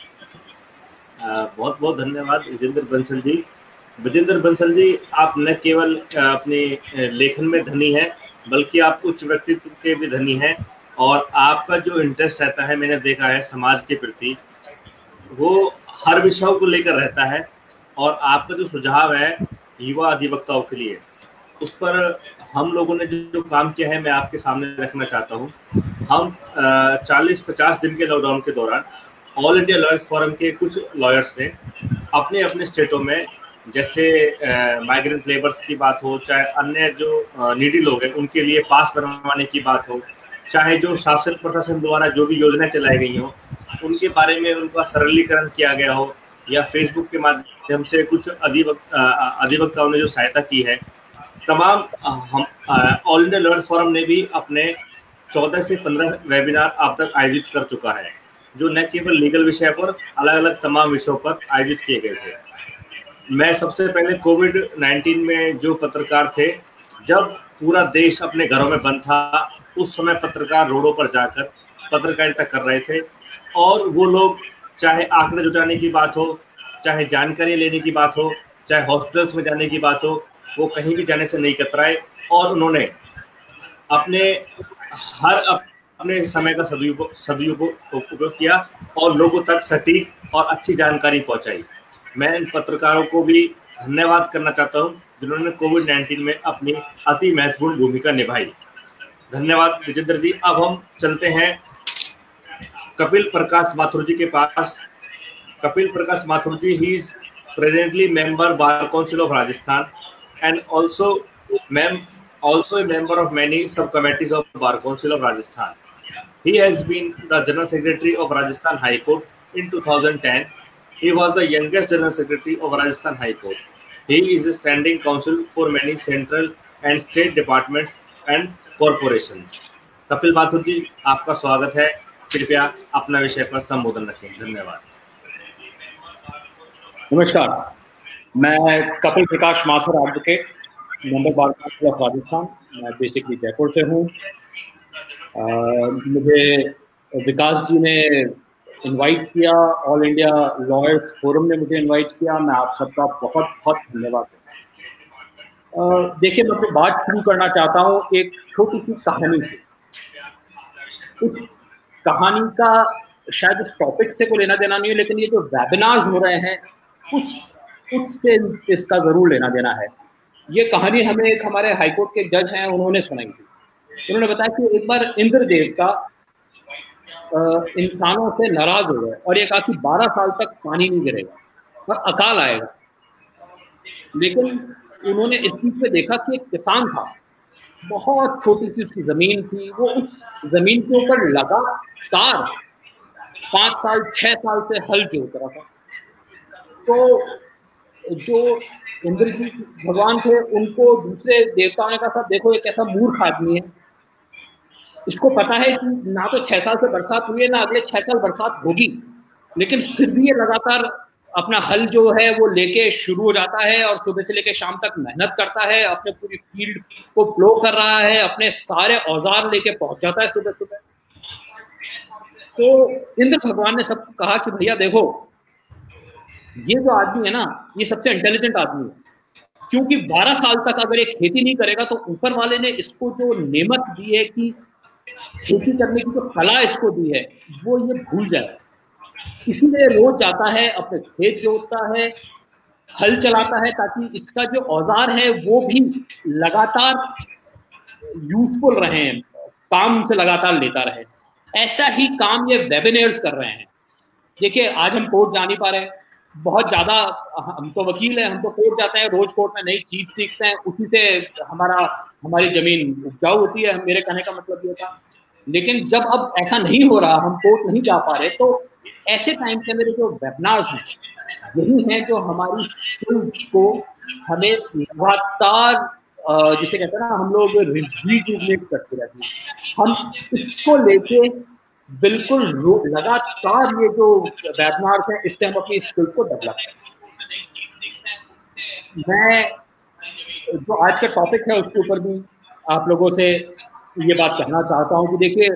धन्यवाद। बहुत बहुत धन्यवाद विजेंद्र बंसल जी। विजेंद्र बंसल जी, आप न केवल अपने लेखन में धनी हैं, बल्कि आप उच्च व्यक्तित्व के भी धनी हैं, और आपका जो इंटरेस्ट रहता है, मैंने देखा है समाज के प्रति, वो हर विषयों को लेकर रहता है। और आपका जो सुझाव है युवा अधिवक्ताओं के लिए, उस पर हम लोगों ने जो, जो काम किया है मैं आपके सामने रखना चाहता हूँ। हम चालीस पचास दिन के लॉकडाउन के दौरान ऑल इंडिया लॉयर्स फोरम के कुछ लॉयर्स ने अपने अपने स्टेटों में, जैसे माइग्रेंट लेबर्स की बात हो, चाहे अन्य जो नीडी लोग हैं उनके लिए पास बनवाने की बात हो, चाहे जो शासन प्रशासन द्वारा जो भी योजनाएं चलाई गई हो उनके बारे में उनका सरलीकरण किया गया हो, या फेसबुक के माध्यम से कुछ अधिवक्ता अधिवक्ताओं ने जो सहायता की है, तमाम हम ऑल इंडिया लॉयर्स फोरम ने भी अपने चौदह से पंद्रह वेबिनार अब तक आयोजित कर चुका है, जो न केवल लीगल विषय पर, अलग अलग तमाम विषयों पर आयोजित किए गए थे। मैं सबसे पहले कोविड नाइन्टीन में जो पत्रकार थे, जब पूरा देश अपने घरों में बंद था, उस समय पत्रकार रोडों पर जाकर पत्रकारिता कर रहे थे, और वो लोग चाहे आंकड़े जुटाने की बात हो, चाहे जानकारी लेने की बात हो, चाहे हॉस्पिटल्स में जाने की बात हो, वो कहीं भी जाने से नहीं कतराए, और उन्होंने अपने हर अपने समय का सदुपयोग सदुपयोग उपयोग किया और लोगों तक सटीक और अच्छी जानकारी पहुंचाई। मैं इन पत्रकारों को भी धन्यवाद करना चाहता हूं जिन्होंने कोविड नाइन्टीन में अपनी अति महत्वपूर्ण भूमिका निभाई। धन्यवाद विजेंद्र जी। अब हम चलते हैं कपिल प्रकाश माथुर जी के पास। Kapil Prakash Mathur ji, he is presently member bar council of Rajasthan and also mem also a member of many sub committees of Bar Council of Rajasthan. He has been the General Secretary of Rajasthan High Court in two thousand ten. He was the youngest General Secretary of Rajasthan High Court. He is a standing counsel for many central and state departments and corporations. Kapil Mathur ji, आपका स्वागत है। कृपया अपना विषय पर संबोधन रखें। धन्यवाद। नमस्कार, मैं Kapil Prakash Mathur, advocate, member bar council of Rajasthan. मैं बेसिकली जयपुर से हूँ। मुझे विकास जी ने इनवाइट किया, ऑल इंडिया लॉयर्स फोरम ने मुझे इनवाइट किया। मैं आप सबका बहुत बहुत धन्यवाद करता हूँ। देखिए, मैं अपनी बात शुरू करना चाहता हूँ एक छोटी सी कहानी से। उस कहानी का शायद इस टॉपिक से कोई लेना देना नहीं है, लेकिन ये जो वेबिनार्स हो रहे हैं उस उससे इसका जरूर लेना देना है। ये कहानी हमें एक हमारे हाईकोर्ट के जज हैं, उन्होंने सुनाई थी। उन्होंने बताया कि एक बार इंद्र देवता इंसानों से नाराज हो गए और ये कहा कि बारह साल तक पानी नहीं गिरेगा और अकाल आएगा। लेकिन उन्होंने इस चीज पे देखा कि एक किसान था, बहुत छोटी सी उसकी जमीन थी, वो उस जमीन के ऊपर लगातार पांच साल छह साल से हल जोत रहा था। तो जो इंद्र जी भगवान थे, उनको दूसरे देवताओं ने कहा, देखो ये कैसा मूर्ख आदमी है, इसको पता है कि ना तो छह साल से बरसात हुई है, ना अगले छह साल बरसात होगी, लेकिन फिर भी ये लगातार अपना हल जो है वो लेके शुरू हो जाता है और सुबह से लेके शाम तक मेहनत करता है, अपने पूरी फील्ड को प्लो कर रहा है, अपने सारे औजार लेके पहुंच जाता है सुबह सुबह। तो इंद्र भगवान ने सबको कहा कि भैया देखो, ये जो आदमी है ना, ये सबसे इंटेलिजेंट आदमी है, क्योंकि बारह साल तक अगर ये खेती नहीं करेगा तो ऊपर वाले ने इसको जो नेमत दी है कि खेती करने की जो कला इसको दी है वो ये भूल जाएगा। इसीलिए रोज जाता है, अपने खेत जोतता है, हल चलाता है, ताकि इसका जो औजार है वो भी लगातार यूजफुल रहे, काम से लगातार लेता रहे। ऐसा ही काम ये वेबिनार्स कर रहे हैं। देखिए, आज हम कोर्ट जा नहीं पा रहे, बहुत ज्यादा, हम तो वकील हैं, हम तो कोर्ट जाते हैं, रोज कोर्ट में नई चीज सीखते हैं, उसी से हमारा हमारी जमीन उपजाऊ होती है। मेरे कहने का मतलब ये था। लेकिन जब अब ऐसा नहीं हो रहा, हम कोर्ट नहीं जा पा रहे, तो ऐसे टाइम के अंदर जो वेबिनार्स हैं यही हैं जो हमारी स्किल्स को हमें लगातार, जिसे कहते हैं ना हम लोग, रिजुविनेट करते रहते हैं। हम इसको लेके बिल्कुल लगातार ये जो वेबिनार्स हैं, इससे हम अपनी स्किल्स को डेवलप करें। मैं जो आज का टॉपिक है उसके ऊपर भी आप लोगों से ये बात कहना चाहता हूँ कि देखिए,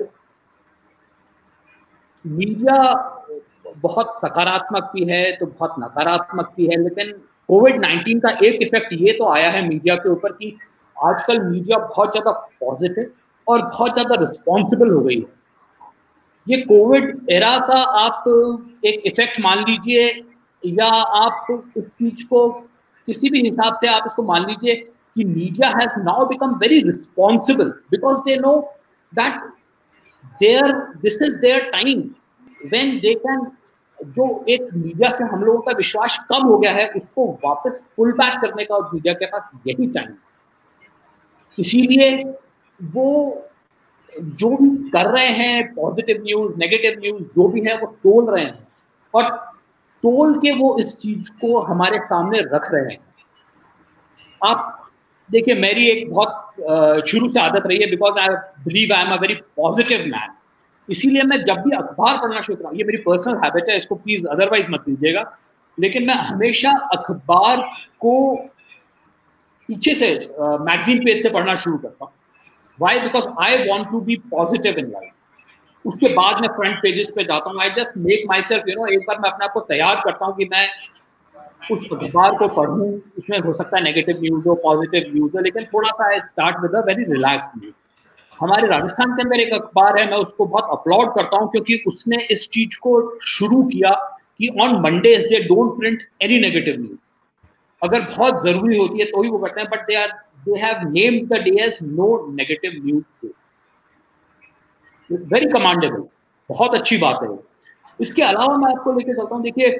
मीडिया बहुत सकारात्मक भी है तो बहुत नकारात्मक भी है, लेकिन कोविड नाइन्टीन का एक इफेक्ट ये तो आया है मीडिया के ऊपर कि आजकल मीडिया बहुत ज्यादा पॉजिटिव और बहुत ज्यादा रिस्पॉन्सिबल हो गई है। ये कोविड एरा का आप एक इफेक्ट मान लीजिए, या आप इस चीज को किसी भी हिसाब से आप इसको मान लीजिए कि media has now become very responsible because they know that there this is there time when they can, जो एक मीडिया से हम लोगों का विश्वास कम हो गया है उसको वापस पुल बैक करने का मीडिया के पास यही टाइम। इसीलिए वो जो भी कर रहे हैं, पॉजिटिव न्यूज, नेगेटिव न्यूज जो भी है, वो तोल रहे हैं और तोल के वो इस चीज को हमारे सामने रख रहे हैं। आप देखिए, मेरी एक बहुत शुरू से आदत रही है, because I believe I am a very positive man. इसीलिए मैं जब भी अखबार पढ़ना शुरू करा, ये मेरी पर्सनल हैबिट है, इसको प्लीज अदरवाइज मत लीजिएगा, लेकिन मैं हमेशा अखबार को पीछे से मैगजीन पेज से पढ़ना शुरू करता हूँ। Why? Because I want to be positive in life. उसके बाद मैं फ्रंट पेजेस पे जाता हूँ। I just make myself, you know, एक बार मैं अपने आप को तैयार करता हूँ कि मैं उस अखबार को पढ़ूं, उसमें हो सकता है नेगेटिव न्यूज हो, पॉजिटिव न्यूज हो, लेकिन थोड़ा सा I start with a very relax news. हमारे राजस्थान के अंदर एक अखबार है, मैं उसको बहुत अपलॉड करता हूँ क्योंकि उसने इस चीज को शुरू किया कि on Mondays they don't print any negative news. अगर बहुत जरूरी होती है तो ही वो करते हैं, but they are they have named the day as no negative news day. Very commendable, बहुत अच्छी बात है। इसके अलावा मैं आपको लेके चलता हूँ, देखिए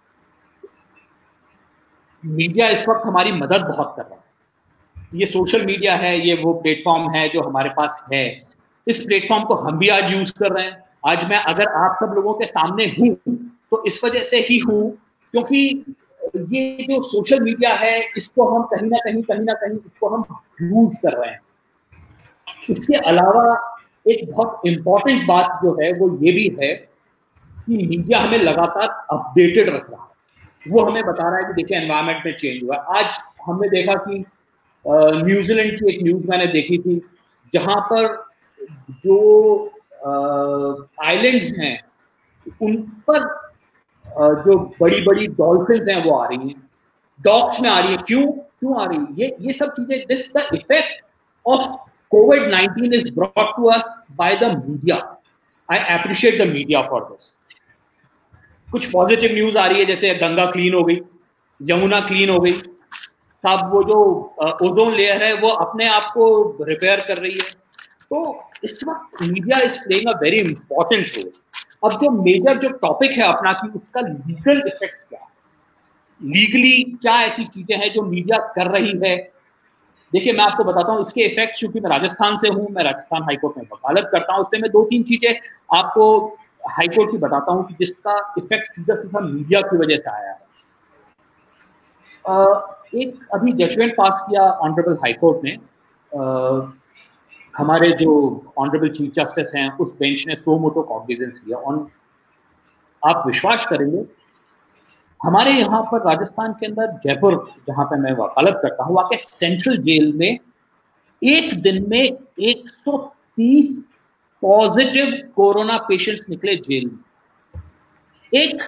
मीडिया इस वक्त हमारी मदद बहुत कर रहा है। ये सोशल मीडिया है, ये वो प्लेटफॉर्म है जो हमारे पास है। इस प्लेटफॉर्म को हम भी आज यूज कर रहे हैं। आज मैं अगर आप सब लोगों के सामने हूं तो इस वजह से ही हूं क्योंकि ये जो सोशल मीडिया है इसको हम कहीं ना कहीं कहीं ना कहीं इसको हम यूज कर रहे हैं। इसके अलावा एक बहुत इंपॉर्टेंट बात जो है वो ये भी है कि मीडिया हमें लगातार अपडेटेड रख रहा है। वो हमें बता रहा है कि देखिए एनवायरनमेंट में चेंज हुआ। आज हमने देखा कि न्यूजीलैंड की एक न्यूज मैंने देखी थी जहां पर जो आइलैंड्स हैं उन पर जो बड़ी बड़ी डॉल्फिन्स हैं वो आ रही हैं, डॉक्स में आ रही है। क्यों क्यों आ रही है? ये ये सब चीजें, this the effect of Covid nineteen is brought to us by the media. I appreciate the media for this. कुछ पॉजिटिव न्यूज आ रही है, जैसे गंगा क्लीन हो गई, यमुना क्लीन हो गई, साहब वो जो ओजोन लेयर है वो अपने आप को रिपेयर कर रही है। तो इस वक्त media is playing a very important role. अब जो मेजर जो टॉपिक है अपना कि उसका लीगल इफेक्ट क्या है, लीगली क्या ऐसी चीजें हैं जो मीडिया कर रही है। देखिए मैं आपको बताता हूँ इसके इफेक्ट, क्योंकि मैं राजस्थान से हूँ, मैं राजस्थान हाईकोर्ट में वकालत करता हूँ, उसमें मैं दो तीन चीजें आपको हाईकोर्ट की बताता हूँ कि जिसका इफेक्ट सीधा सीधा मीडिया की वजह से आया है। एक अभी जजमेंट पास किया ऑनरेबल हाईकोर्ट ने, हमारे जो ऑनरेबल चीफ जस्टिस हैं उस बेंच ने सो मोटो कॉग्निजेंस लिया। ऑन आप विश्वास करेंगे, हमारे यहाँ पर राजस्थान के अंदर जयपुर जहाँ पे मैं वकालत करता हूँ, वहाँ के सेंट्रल जेल में एक दिन में एक सौ तीस पॉजिटिव कोरोना पेशेंट्स निकले जेल में। एक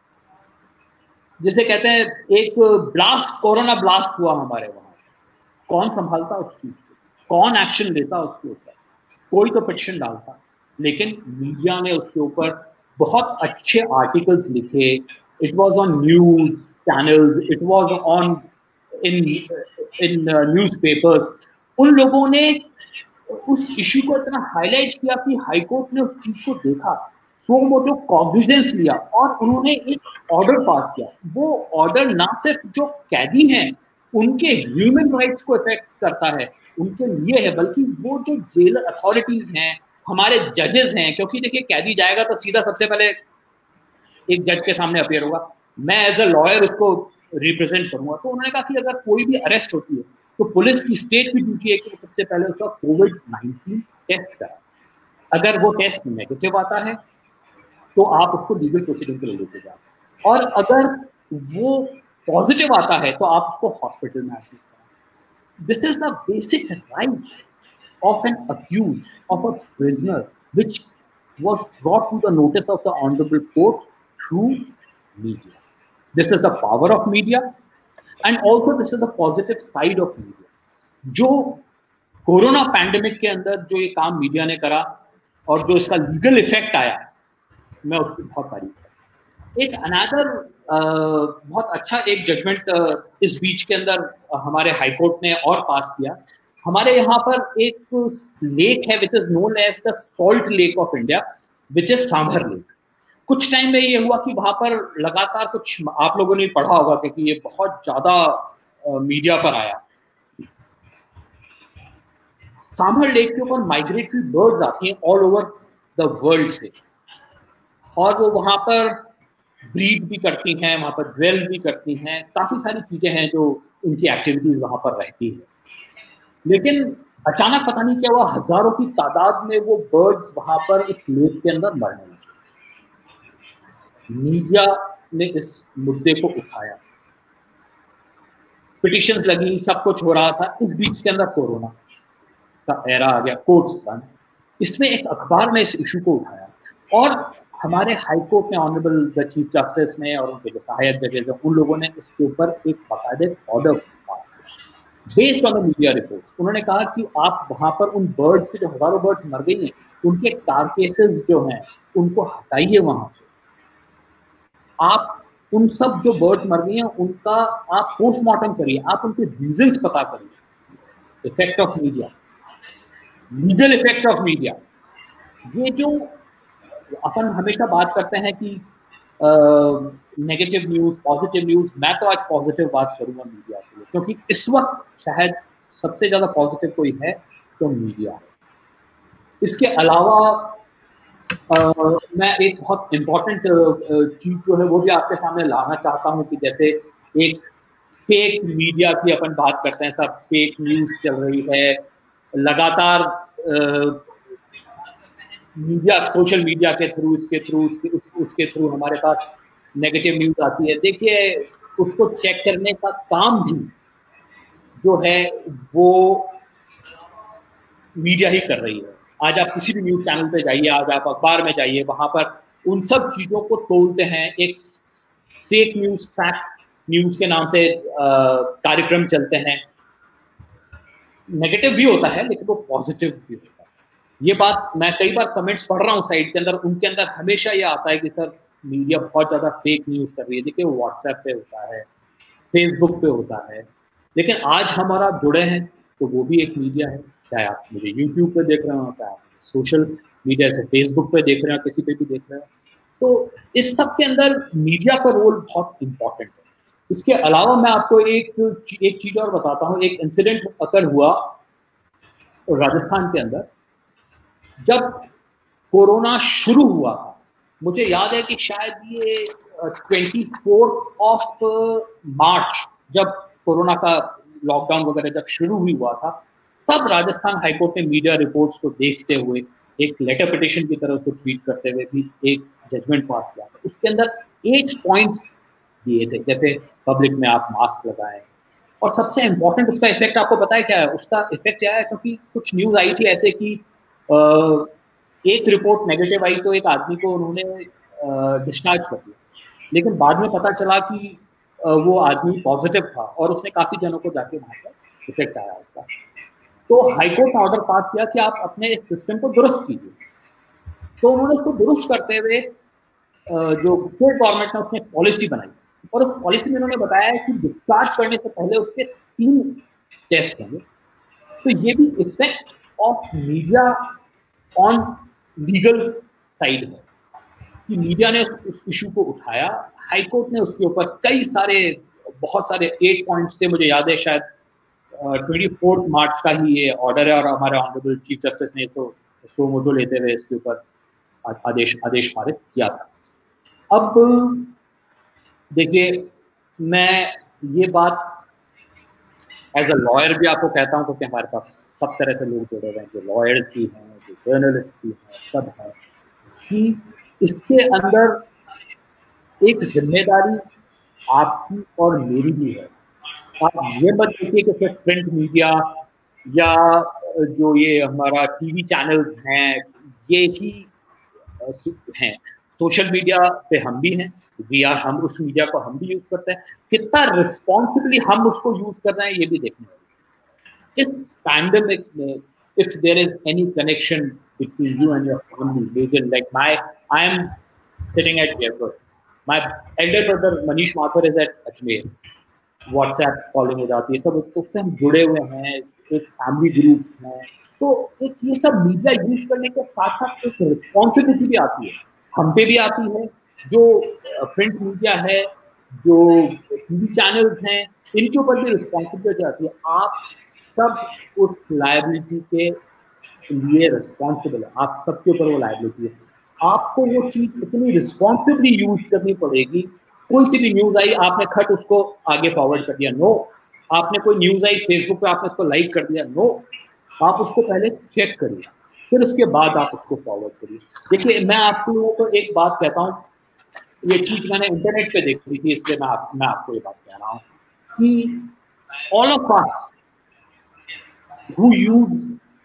जिसे कहते हैं एक ब्लास्ट, कोरोना ब्लास्ट हुआ हमारे वहां। कौन संभालता उस चीज को, कौन एक्शन लेता उसके ऊपर? कोई तो पिटीशन डालता, लेकिन मीडिया ने उसके ऊपर बहुत अच्छे आर्टिकल्स लिखे। It was on news channels, it was on in in newspapers. उन लोगों ने उस इश्यू को इतना हाईलाइट किया कि हाईकोर्ट ने उस चीज को देखा, सो मोटो कॉग्निजेंस लिया और उन्होंने एक ऑर्डर पास किया। वो ऑर्डर ना सिर्फ जो कैदी हैं उनके ह्यूमन राइट्स को इफेक्ट करता है, उनके लिए है, बल्कि वो जो जेल अथॉरिटीज हैं, हमारे जजेस हैं। क्योंकि देखिए कैदी जाएगा तो सीधा सबसे पहले एक जज के सामने अपियर होगा, मैं एज अ लॉयर उसको रिप्रेजेंट करूंगा। तो उन्होंने कहा कि अगर कोई भी अरेस्ट होती है तो पुलिस की स्टेट की ड्यूटी है कि वो सबसे पहले उसका कोविड नाइनटीन टेस्ट कराए। अगर वो टेस्ट नेगेटिव आता है तो आप उसको लीगल प्रोसीडिंग के लिए लेके जाओ, और अगर वो पॉजिटिव आता है तो आप उसको हॉस्पिटल में एडमिट कराएं। This is the basic right of an accused, of a prisoner, which was brought to the notice of the honorable court through media. This is the power of media, and also this is the positive side of media. जो corona pandemic के अंदर जो ये काम media ने करा और जो इसका लीगल इफेक्ट आया, मैं उसकी बहुत तारीफ करता हूँ। एक अनदर बहुत अच्छा एक जजमेंट इस बीच के अंदर हमारे हाईकोर्ट ने और पास किया। हमारे यहाँ पर एक लेक है which is known as the salt lake of India, which is Sambhar lake. कुछ टाइम में ये हुआ कि वहां पर लगातार कुछ, आप लोगों ने पढ़ा होगा क्योंकि ये बहुत ज्यादा मीडिया पर आया, सांभर लेक के ऊपर माइग्रेटरी बर्ड्स आती हैं ऑल ओवर द वर्ल्ड से, और वो वहां पर ब्रीड भी करती हैं, वहां पर ड्वेल भी करती हैं, काफी सारी चीजें हैं जो उनकी एक्टिविटीज वहां पर रहती है। लेकिन अचानक पता नहीं क्या हुआ, हजारों की तादाद में वो बर्ड्स वहां पर इस लेक के अंदर मरने लगे। मीडिया ने इस मुद्दे को उठाया, पिटिशंस लगी, सब कुछ हो रहा था। इस बीच के अंदर कोरोना का एरा आ गया, कोर्ट्स बंद। इसमें एक अखबार ने इस इशू को उठाया और हमारे हाई कोर्ट ने, ऑनरेबल द चीफ जस्टिस ने और उनके जो सहायक जजेस हैं, उन लोगों ने इसके ऊपर एक बाकायदे order based on the media reports. उन्होंने कहा कि आप वहां पर उन बर्ड्स के, जो हजारों बर्ड्स मर गई हैं, उनके कारकेसेस जो हैं उनको हटाइए वहां से। आप उन सब जो बर्ड्स मर गई हैं उनका आप पोस्टमार्टम करिए, आप उनके रीजंस पता करिए। Effect of media, legal effect of media. ये जो अपन हमेशा बात करते हैं कि नेगेटिव न्यूज, पॉजिटिव न्यूज, मैं तो आज पॉजिटिव बात करूंगा मीडिया के लिए, क्योंकि इस वक्त शायद सबसे ज्यादा पॉजिटिव कोई है तो मीडिया है। इसके अलावा uh, मैं एक बहुत इम्पोर्टेंट चीज जो है वो भी आपके सामने लाना चाहता हूँ कि जैसे एक फेक मीडिया की अपन बात करते हैं, सब फेक न्यूज चल रही है लगातार, uh, मीडिया, सोशल मीडिया के थ्रू, इसके थ्रू उसके, उस, उसके थ्रू हमारे पास नेगेटिव न्यूज आती है। देखिए, उसको चेक करने का काम भी जो है वो मीडिया ही कर रही है। आज आप किसी भी न्यूज चैनल पे जाइए, आज आप अखबार में जाइए, वहां पर उन सब चीजों को तोलते हैं। एक फेक न्यूज, फैक्ट न्यूज के नाम से कार्यक्रम चलते हैं। नेगेटिव भी होता है लेकिन वो पॉजिटिव भी होता है। ये बात मैं कई बार कमेंट्स पढ़ रहा हूँ साइट के अंदर, उनके अंदर हमेशा ये आता है कि सर मीडिया बहुत ज्यादा फेक न्यूज कर रही है। देखिए, व्हाट्सएप पे होता है, फेसबुक पे होता है, लेकिन आज हमारा जुड़े हैं तो वो भी एक मीडिया है। चाहे आप मुझे यूट्यूब पे देख रहे हो, चाहे आप सोशल मीडिया से फेसबुक पे देख रहे हो, किसी पे भी देख रहे हो, तो इस सब के अंदर मीडिया का रोल बहुत इंपॉर्टेंट है। इसके अलावा मैं आपको एक एक चीज और बताता हूँ। एक इंसिडेंट अकर हुआ राजस्थान के अंदर, जब कोरोना शुरू हुआ था। मुझे याद है कि शायद ये ट्वेंटी फोर्थ ऑफ मार्च जब कोरोना का लॉकडाउन वगैरह जब शुरू हुई हुआ था, तब राजस्थान हाईकोर्ट ने मीडिया रिपोर्ट्स को देखते हुए एक लेटर पिटिशन की तरह उसको ट्वीट करते हुए भी एक जजमेंट पास किया था। उसके अंदर एट पॉइंट्स दिए थे, जैसे पब्लिक में आप मास्क लगाएं, और सबसे इंपॉर्टेंट उसका इफेक्ट आपको पता है क्या है? उसका इफेक्ट क्या है? क्योंकि कुछ न्यूज आई थी ऐसे कि एक रिपोर्ट नेगेटिव आई तो एक आदमी को उन्होंने डिस्चार्ज कर दिया, लेकिन बाद में पता चला कि वो आदमी पॉजिटिव था और उसने काफी जनों को जाके वहां पर इफेक्ट आया उसका। तो हाईकोर्ट ने ऑर्डर पास किया कि आप अपने इस सिस्टम को दुरुस्त कीजिए। तो उन्होंने उसको दुरुस्त करते हुए जो स्टेट गवर्नमेंट ने उसने पॉलिसी बनाई, और उस पॉलिसी में उन्होंने बताया है कि डिस्चार्ज करने से पहले उसके तीन टेस्ट होंगे। तो ये भी effect of media on legal side है कि मीडिया ने उस, उस इशू को उठाया। हाईकोर्ट ने उसके ऊपर कई सारे, बहुत सारे एट पॉइंट्स थे, मुझे याद है शायद ट्वेंटी फोर्थ मार्च का ही ये ऑर्डर है, और हमारे ऑनरेबल चीफ जस्टिस ने तो सो मोटो लेते हुए इसके ऊपर आदेश आदेश पारित किया था। अब देखिए, मैं ये बात एज अ लॉयर भी आपको कहता हूँ, क्योंकि हमारे पास सब तरह से लोग जुड़े हुए हैं, जो लॉयर्स भी हैं, जो जर्नलिस्ट भी हैं, सब हैं, कि इसके अंदर एक जिम्मेदारी आपकी और मेरी भी है। आप ये मत देखिए कि सिर्फ प्रिंट मीडिया या जो ये हमारा टीवी चैनल्स हैं ये ही हैं। सोशल मीडिया पे हम भी हैं, वी आर, हम उस मीडिया को हम भी यूज करते हैं। कितना रिस्पॉन्सिबली हम उसको यूज कर रहे हैं ये भी देखने वाली। इस पैंडेमिक में if there is any connection between you and your family, like my I am sitting at Jaipur, my elder brother Manish Mathur is at Ajmer, WhatsApp calling हो जाती है, सब उससे हम जुड़े हुए हैं, एक फैमिली ग्रुप है। तो एक ये सब मीडिया यूज करने के साथ साथ एक रिस्पॉन्सिबिलिटी भी आती है, हम पे भी आती है। जो प्रिंट मीडिया है, जो टीवी चैनल्स हैं, इनके ऊपर भी रिस्पॉन्सिबिलिटी आती है। आप सब उस लायबिलिटी के लिए रिस्पॉन्सिबल है, आप सबके ऊपर वो लायबिलिटी है। आपको वो चीज इतनी रिस्पॉन्सिबली यूज करनी पड़ेगी। कोई सी भी न्यूज आई, आपने खट उसको आगे फॉरवर्ड कर दिया, नो। आपने कोई न्यूज आई फेसबुक पे, आपने उसको लाइक कर दिया, नो। आप उसको पहले चेक करिए, फिर उसके बाद आप उसको फॉरवर्ड करिए। देखिए, मैं आप लोगों को एक बात कहता हूँ, ये चीज मैंने इंटरनेट पे देखी थी, इसलिए मैं आप, मैं आपको ये बात कह रहा हूँ कि all of us who use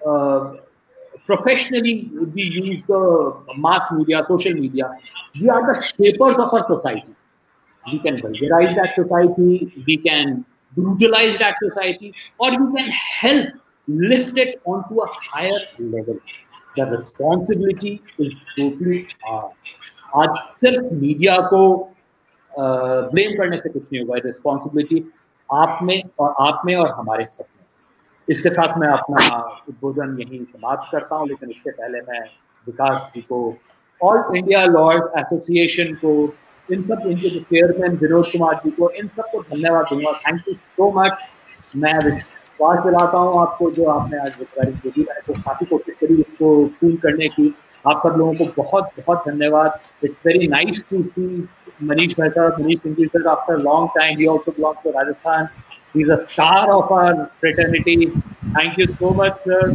uh, professionally we use the mass media, social media, we are the shapers of our society. We can vulgarize that society, we can brutalize that society, or we can help lift it onto a higher level. The responsibility is totally ours. आज सिर्फ media को blame करने से कुछ नहीं होगा, responsibility आप में और आप में और हमारे सब में। इसके साथ मैं अपना उद्बोधन यहीं समाप्त करता हूं, लेकिन इससे पहले मैं विकास जी को, ऑल इंडिया लॉयर्स एसोसिएशन को, इन सब इनके जो चेयरमैन विनोद कुमार जी को, इन सबको धन्यवाद दूंगा। Thank you so much. मैं विश्वास दिलाता हूँ आपको, जो आपने आज रिकॉर्डिंग दी, मैंने तो काफ़ी कोशिश करी इसको पूर्ण करने की। आप सब लोगों को बहुत बहुत धन्यवाद। It's very nice to see Manish भाई साहब, Manish Singh sir, after long time he also belongs to Rajasthan, he is a star of our fraternity. Thank you so much sir.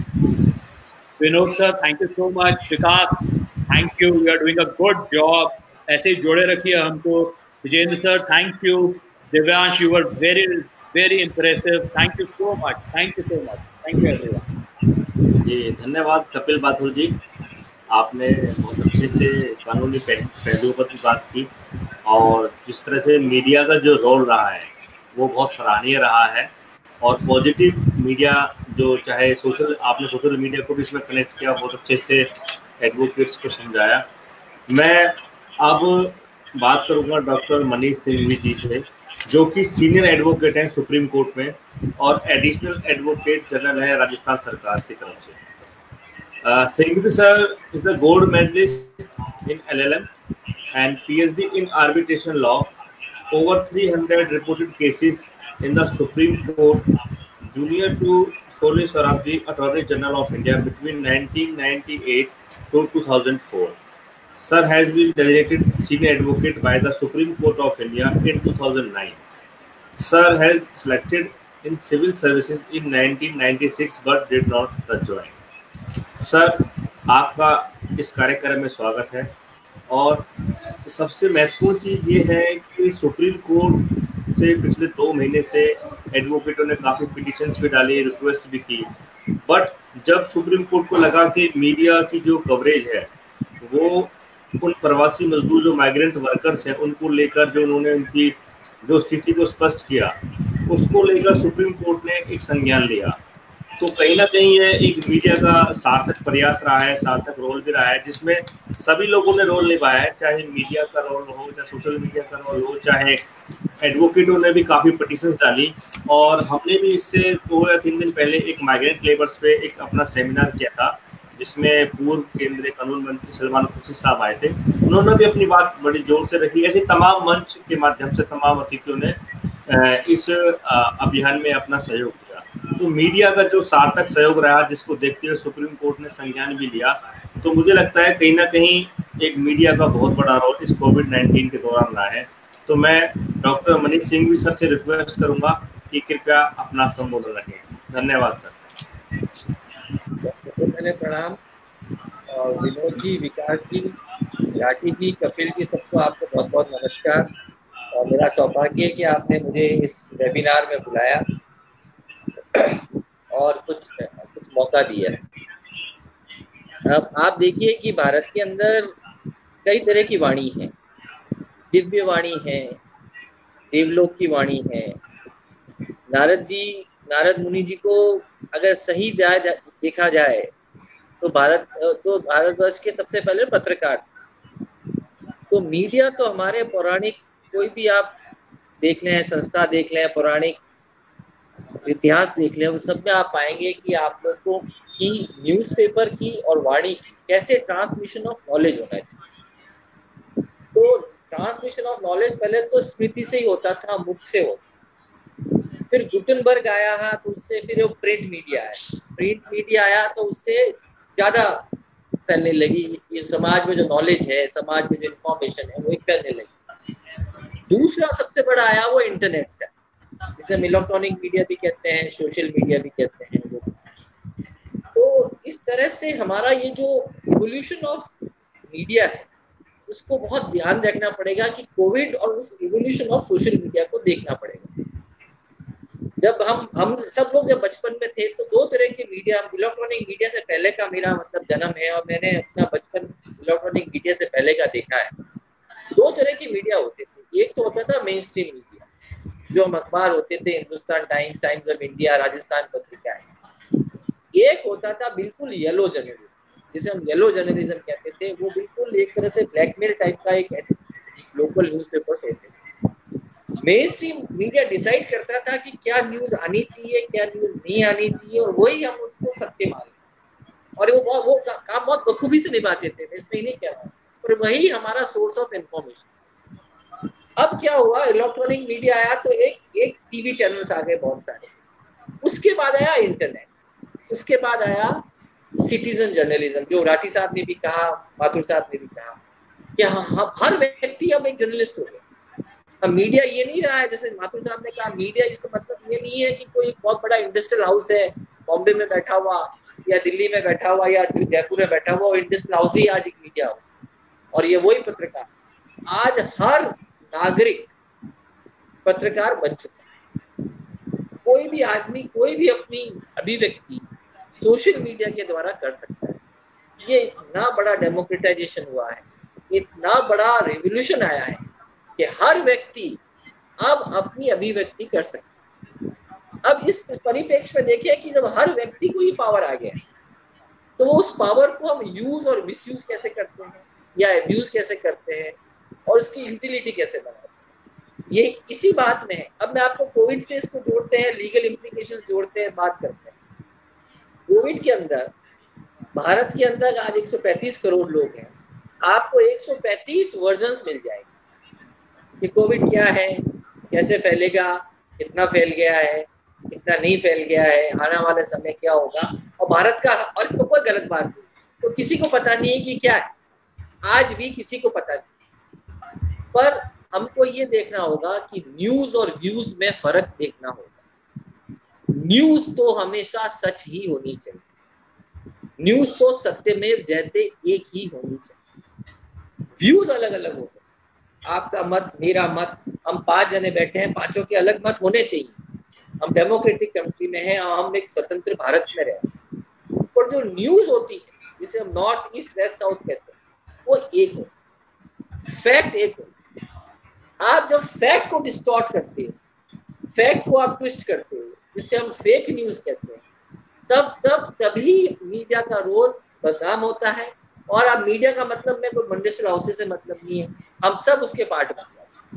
Vinod sir, thank you so much. Vikas, thank you, you are doing a good job. ऐसे ही जोड़े रखिए हमको। Vijender sir, thank you. Divyansh, you are very very impressive. Thank you so much, thank you so much, thank you everyone. जी धन्यवाद कपिल बाथुर जी, आपने बहुत अच्छे से कानूनी पहलुओं पर भी बात की, और जिस तरह से मीडिया का जो रोल रहा है वो बहुत सराहनीय रहा है, और पॉजिटिव मीडिया जो, चाहे सोशल, आपने सोशल मीडिया को भी इसमें कनेक्ट किया, बहुत अच्छे से एडवोकेट्स को समझाया। मैं अब बात करूंगा डॉक्टर मनीष सिंघवी जी से, जो कि सीनियर एडवोकेट हैं सुप्रीम कोर्ट में और एडिशनल एडवोकेट जनरल है राजस्थान सरकार की तरफ से। Singhvi sir is the gold medallist in L L M and P H D in arbitration law, over three hundred reported cases in the Supreme Court, junior to Soli Sorabji, Attorney General of India between nineteen ninety-eight to two thousand four. Sir has been designated senior advocate by the Supreme Court of India in two thousand nine. Sir has selected in civil services in nineteen ninety-six but did not join. Sir, आपका इस कार्यक्रम में स्वागत है। और सबसे महत्वपूर्ण चीज़ ये है कि सुप्रीम कोर्ट से पिछले दो महीने से एडवोकेटों ने काफ़ी पिटिशंस भी डाली, रिक्वेस्ट भी की, बट जब सुप्रीम कोर्ट को लगा कि मीडिया की जो कवरेज है वो उन प्रवासी मजदूर जो माइग्रेंट वर्कर्स हैं उनको लेकर, जो उन्होंने उनकी जो स्थिति को स्पष्ट किया, उसको लेकर सुप्रीम कोर्ट ने एक संज्ञान लिया। तो कहीं ना कहीं ये एक मीडिया का सार्थक प्रयास रहा है, सार्थक रोल भी रहा है, जिसमें सभी लोगों ने रोल निभाया है, चाहे मीडिया का रोल हो, चाहे सोशल मीडिया का रोल हो, चाहे एडवोकेटों ने भी काफ़ी पिटिशंस डाली। और हमने भी इससे दो या तीन दिन पहले एक माइग्रेंट लेबर्स पे एक अपना सेमिनार किया था, जिसमें पूर्व केंद्रीय कानून मंत्री सलमान खुर्शीद साहब आए थे। उन्होंने भी अपनी बात बड़ी जोर से रखी। ऐसे तमाम मंच के माध्यम से तमाम अतिथियों ने इस अभियान में अपना सहयोग किया। तो मीडिया का जो सार्थक सहयोग रहा, जिसको देखते हुए सुप्रीम कोर्ट ने संज्ञान भी लिया, तो मुझे लगता है कहीं ना कहीं एक मीडिया का बहुत बड़ा रोल इस कोविड नाइन्टीन के दौरान रहा है। तो मैं डॉक्टर मनीष सिंघवी सर से रिक्वेस्ट करूंगा कि कृपया अपना संबोधन रखें। धन्यवाद सर। पहले प्रणाम, और विनोद जी, विकास जी, राठी जी, कपिल जी, सबको आपको बहुत बहुत नमस्कार। और मेरा सौभाग्य है कि आपने मुझे इस वेबिनार में बुलाया और कुछ कुछ मौका दिया। अब आप देखिए कि भारत के अंदर कई तरह की वाणी है, दिव्य वाणी है, देवलोक की वाणी है। नारद जी, नारद मुनि जी को अगर सही देखा जाए तो भारत तो भारतवर्ष के सबसे पहले पत्रकार। तो मीडिया तो हमारे पौराणिक, कोई भी आप देख लें, संस्था देख लें, पौराणिक इतिहास देख लें, उस सब में आप पाएंगे कि आप लोगों की न्यूज़पेपर की और वाणी की कैसे ट्रांसमिशन ऑफ नॉलेज होना चाहिए। तो ट्रांसमिशन ऑफ नॉलेज पहले तो स्मृति से ही होता था, मुख से होता, फिर गुटनबर्ग आया है तो उससे फिर वो प्रिंट मीडिया आया, प्रिंट मीडिया आया तो उससे ज्यादा फैलने लगी। ये समाज में जो नॉलेज है, समाज में जो इंफॉर्मेशन है, वो एक फैलने लगी। दूसरा सबसे बड़ा आया वो इंटरनेट से, जिसे हम इलेक्ट्रॉनिक मीडिया भी कहते हैं, सोशल मीडिया भी कहते हैं वो। तो इस तरह से हमारा ये जो इवोल्यूशन ऑफ मीडिया है उसको बहुत ध्यान रखना पड़ेगा कि कोविड और उस इवोल्यूशन ऑफ सोशल मीडिया को देखना पड़ेगा। जब हम हम सब लोग जब बचपन में थे तो दो तरह की मीडिया, इलेक्ट्रॉनिक मीडिया से पहले का मेरा मतलब जन्म है और मैंने अपना बचपन इलेक्ट्रॉनिक मीडिया से पहले का देखा है। दो तरह की मीडिया होते थे। एक तो होता था मेन स्ट्रीम मीडिया, जो हम अखबार होते थे, Hindustan times, times of India, Rajasthan Patrika. एक होता था बिल्कुल येलो जर्नलिज्म, जिसे हम येलो जर्नलिज्म कहते थे। वो बिल्कुल एक तरह से ब्लैकमेल टाइप का एक लोकल न्यूज़पेपर्स होते थे। मेन स्ट्रीम मीडिया डिसाइड करता था कि क्या न्यूज आनी चाहिए, क्या न्यूज नहीं आनी चाहिए, और वही हम उसको सत्य माने। और वो वो काम बहुत बखूबी से निभाते थे, मैं इसमें नहीं कह रहा हूँ, पर वही हमारा सोर्स ऑफ इंफॉर्मेशन। अब क्या हुआ, इलेक्ट्रॉनिक मीडिया आया तो एक एक टीवी चैनल्स आ गए बहुत सारे, उसके बाद आया इंटरनेट, उसके बाद आया सिटीजन जर्नलिज्म, जो राठी साहब ने भी कहा, माथुर साहब ने भी कहा कि हाँ, हर व्यक्ति अब एक जर्नलिस्ट हो गया। अब मीडिया ये नहीं रहा है, जैसे माथुर साहब ने कहा, मीडिया इसका मतलब ये नहीं है कि कोई बहुत बड़ा इंडस्ट्रियल हाउस है बॉम्बे में बैठा हुआ या दिल्ली में बैठा हुआ या जयपुर में बैठा हुआ, इंडस्ट्रियल हाउस ही आज एक मीडिया हाउस है। और ये वही पत्रकार, आज हर नागरिक पत्रकार बन चुका है। कोई भी आदमी, कोई भी अपनी अभिव्यक्ति सोशल मीडिया के द्वारा कर सकता है। ये इतना बड़ा डेमोक्रेटाइजेशन हुआ है, इतना बड़ा रेवोल्यूशन आया है कि हर व्यक्ति अब अपनी अभिव्यक्ति कर सकता है। अब इस परिप्रेक्ष्य में देखें कि जब हर व्यक्ति को ये पावर आ गया, तो उस पावर को हम यूज और मिसयूज कैसे करते हैं या अब्यूज कैसे करते हैं और उसकी यूटिलिटी कैसे बनाते हैं, ये इसी बात में है। अब मैं आपको कोविड से इसको जोड़ते हैं, लीगल इम्प्लीकेशंस जोड़ते हैं, बात करते हैं। कोविड के अंदर, भारत के अंदर आज एक सौ पैंतीस करोड़ लोग हैं, आपको एक सौ पैंतीस वर्जन्स मिल जाएंगे कि कोविड क्या है, कैसे फैलेगा, कितना फैल गया है, कितना नहीं फैल गया है, आने वाले समय क्या होगा, और भारत का, और इसको कोई गलत बात नहीं, तो किसी को पता नहीं है कि क्या है, आज भी किसी को पता नहीं। पर हमको ये देखना होगा कि न्यूज और व्यूज में फर्क देखना होगा। न्यूज तो हमेशा सच ही होनी चाहिए, न्यूज तो सत्यमेव जयते एक ही होनी चाहिए। व्यूज अलग अलग हो सकते, आपका मत, मेरा मत, हम पांच जने बैठे हैं, पांचों के अलग मत होने चाहिए। हम डेमोक्रेटिक कंट्री में हैं, हम एक स्वतंत्र भारत में रहते हैं। पर जो न्यूज होती है, जिसे हम नॉर्थ ईस्ट वेस्ट साउथ कहते हैं, वो एक हो, फैक्ट एक हो। आप जब फैक्ट को डिस्टॉर्ट करते हो, फैक्ट को आप ट्विस्ट करते हो, जिससे हम फेक न्यूज कहते हैं, तब तब तभी मीडिया का रोल बदनाम होता है। और अब मीडिया का मतलब में कोई मंडेस्टर हाउसेस से मतलब नहीं है, हम सब उसके पार्ट बन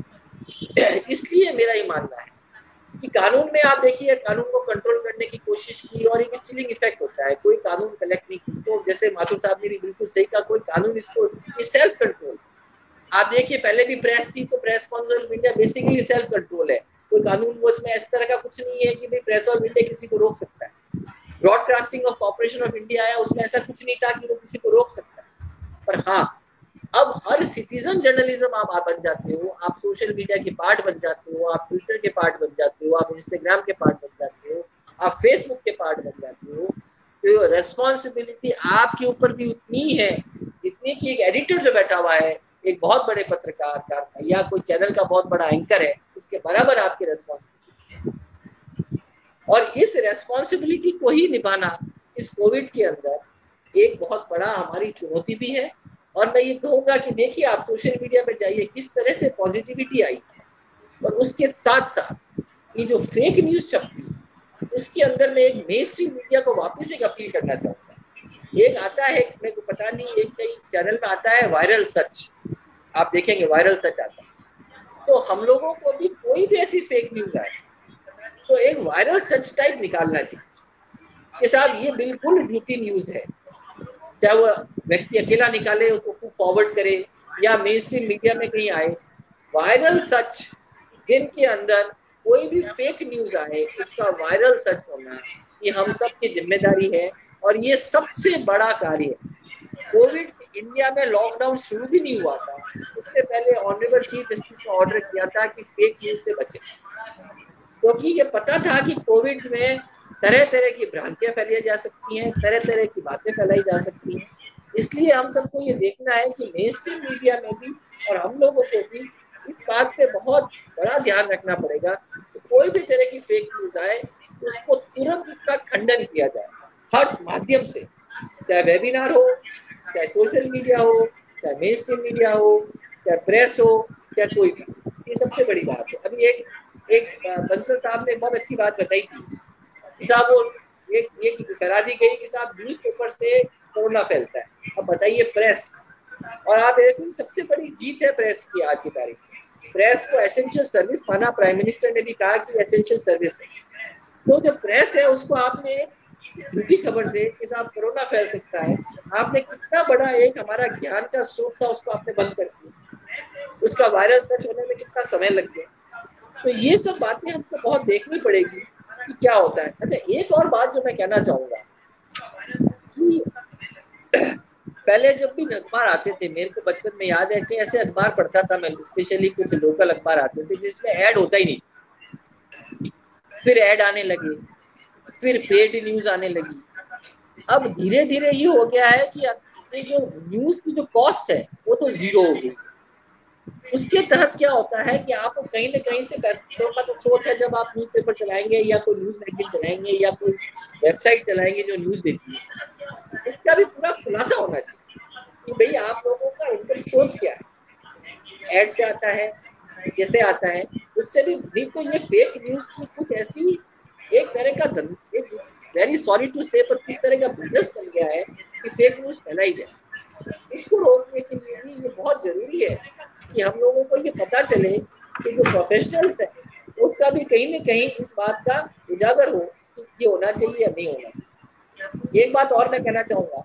जाते हैं। इसलिए मेरा ये मानना है कि कानून में आप देखिए, कानून को कंट्रोल करने की कोशिश की और एक चिलिंग इफेक्ट होता है। कोई कानून कलेक्ट नहीं, इसको जैसे माथुर साहब ने भी बिल्कुल सही कहा, कोई कानून इसको, ये सेल्फ कंट्रोल। आप देखिए, पहले भी प्रेस थी, तो press council of India basically self control है। कोई कानून वो इसमें इस तरह का कुछ नहीं है कि भाई प्रेस ऑफ इंडिया किसी को रोक सकता है। Broadcasting of corporation of India है, उसमें ऐसा कुछ नहीं था कि वो किसी को रोक सकता है। पर हाँ, अब हर सिटीजन जर्नलिज्म आप, आप बन जाते हो, आप सोशल मीडिया के पार्ट बन जाते हो, आप ट्विटर के पार्ट बन जाते हो, आप इंस्टाग्राम के पार्ट बन जाते हो, आप फेसबुक के पार्ट बन जाते हो। तो रेस्पॉन्सिबिलिटी आपके ऊपर भी उतनी है जितनी कि एक एडिटर जो बैठा हुआ है, एक बहुत बड़े पत्रकार का या कोई चैनल का बहुत बड़ा एंकर है, उसके बराबर आपकी रेस्पॉन्सिबिलिटी है। और इस रेस्पॉन्सिबिलिटी को ही निभाना इस कोविड के अंदर एक बहुत बड़ा हमारी चुनौती भी है। और मैं ये कहूँगा कि देखिए, आप सोशल मीडिया पे जाइए, किस तरह से पॉजिटिविटी आई, और उसके साथ साथ ये जो फेक न्यूज छपती है, उसके अंदर मैं एक मेन स्ट्रीम मीडिया को वापस एक अपील करना चाहूँगा। एक आता है, मेरे को पता नहीं, एक कई चैनल में आता है वायरल सर्च, आप देखेंगे वायरल सर्च आता है। तो हम लोगों को भी कोई भी ऐसी फेक न्यूज आए तो एक वायरल सर्च टाइप निकालना चाहिए कि साहब ये बिल्कुल ड्यूटी न्यूज है, चाहे वो व्यक्ति अकेला निकाले, उसको फॉरवर्ड करे या मेन स्ट्रीम मीडिया में कहीं आए। वायरल सर्च दिन के अंदर कोई भी फेक न्यूज आए, उसका वायरल सर्च होना ये हम सब की जिम्मेदारी है। और ये सबसे बड़ा कार्य है। कोविड इंडिया में लॉकडाउन शुरू भी नहीं हुआ था, उससे पहले ऑनरेबल चीफ जस्टिस ने ऑर्डर किया था कि फेक न्यूज से बचे, क्योंकि ये पता था कि कोविड में तरह तरह की भ्रांतियां फैलाई जा सकती हैं, तरह तरह की बातें फैलाई जा सकती हैं। इसलिए हम सबको ये देखना है कि मेन स्ट्रीम मीडिया में भी और हम लोगों को भी इस बात पे बहुत बड़ा ध्यान रखना पड़ेगा कि कोई भी तरह की फेक न्यूज आए तो उसको तुरंत उसका खंडन किया जाए हर माध्यम से, चाहे वेबिनार हो, चाहे सोशल मीडिया हो, चाहे मेन स्ट्रीम मीडिया हो, चाहे प्रेस हो, चाहे कोई भी। ये सबसे बड़ी बात है। अभी एक एक बंसल साहब ने बहुत अच्छी बात बताई थी साहब, वो एक ये करा दी गई कि साहब न्यूज पेपर से कोरोना फैलता है। अब बताइए प्रेस, और आप देखिए सबसे बड़ी जीत है प्रेस की आज की तारीख में। प्रेस को एसेंशियल सर्विस माना, प्राइम मिनिस्टर ने भी कहा कि एसेंशियल सर्विस है। तो जो प्रेस है उसको आपने झूठी खबर से कि साहब कोरोना फैल सकता है, आपने कितना बड़ा एक हमारा ज्ञान का स्रोत था उसको आपने बंद कर दिया, उसका वायरस सेट होने में कितना समय लग गया। तो ये सब बातें हमको बहुत देखनी पड़ेगी कि क्या होता है। अच्छा, एक और बात जो मैं कहना चाहूंगा कि पहले जब भी अखबार आते थे, मेरे को बचपन में याद है कि ऐसे अखबार पढ़ता था मैं, स्पेशली कुछ लोकल अखबार आते थे जिसमें ऐड होता ही नहीं, फिर ऐड आने लगे, फिर पेड न्यूज आने लगी। अब धीरे धीरे ये हो गया है कि ये जो न्यूज की जो कॉस्ट है वो तो जीरो हो गई। उसके तहत क्या होता है कि आपको कहीं ना कहीं से पैसों का तो स्रोत है। जब आप न्यूज पेपर चलाएंगे या कोई न्यूज मैगजीन चलाएंगे या कोई वेबसाइट चलाएंगे जो न्यूज देती है, इसका भी पूरा खुलासा होना चाहिए कि भाई आप लोगों का इनकम स्रोत क्या है, एड से आता है, कैसे आता है, उससे भी नहीं। तो ये फेक न्यूज की कुछ ऐसी एक तरह का एक वेरी सॉरी टू से पर किस तरह का बिजनेस बन गया है कि फेक न्यूज फैलाई जाए। इसको रोकने के लिए भी ये बहुत जरूरी है कि हम लोगों को ये पता चले कि जो प्रोफेशनल्स है उसका भी कहीं ना कहीं इस बात का उजागर हो कि ये होना चाहिए या नहीं होना चाहिए। एक बात और मैं कहना चाहूंगा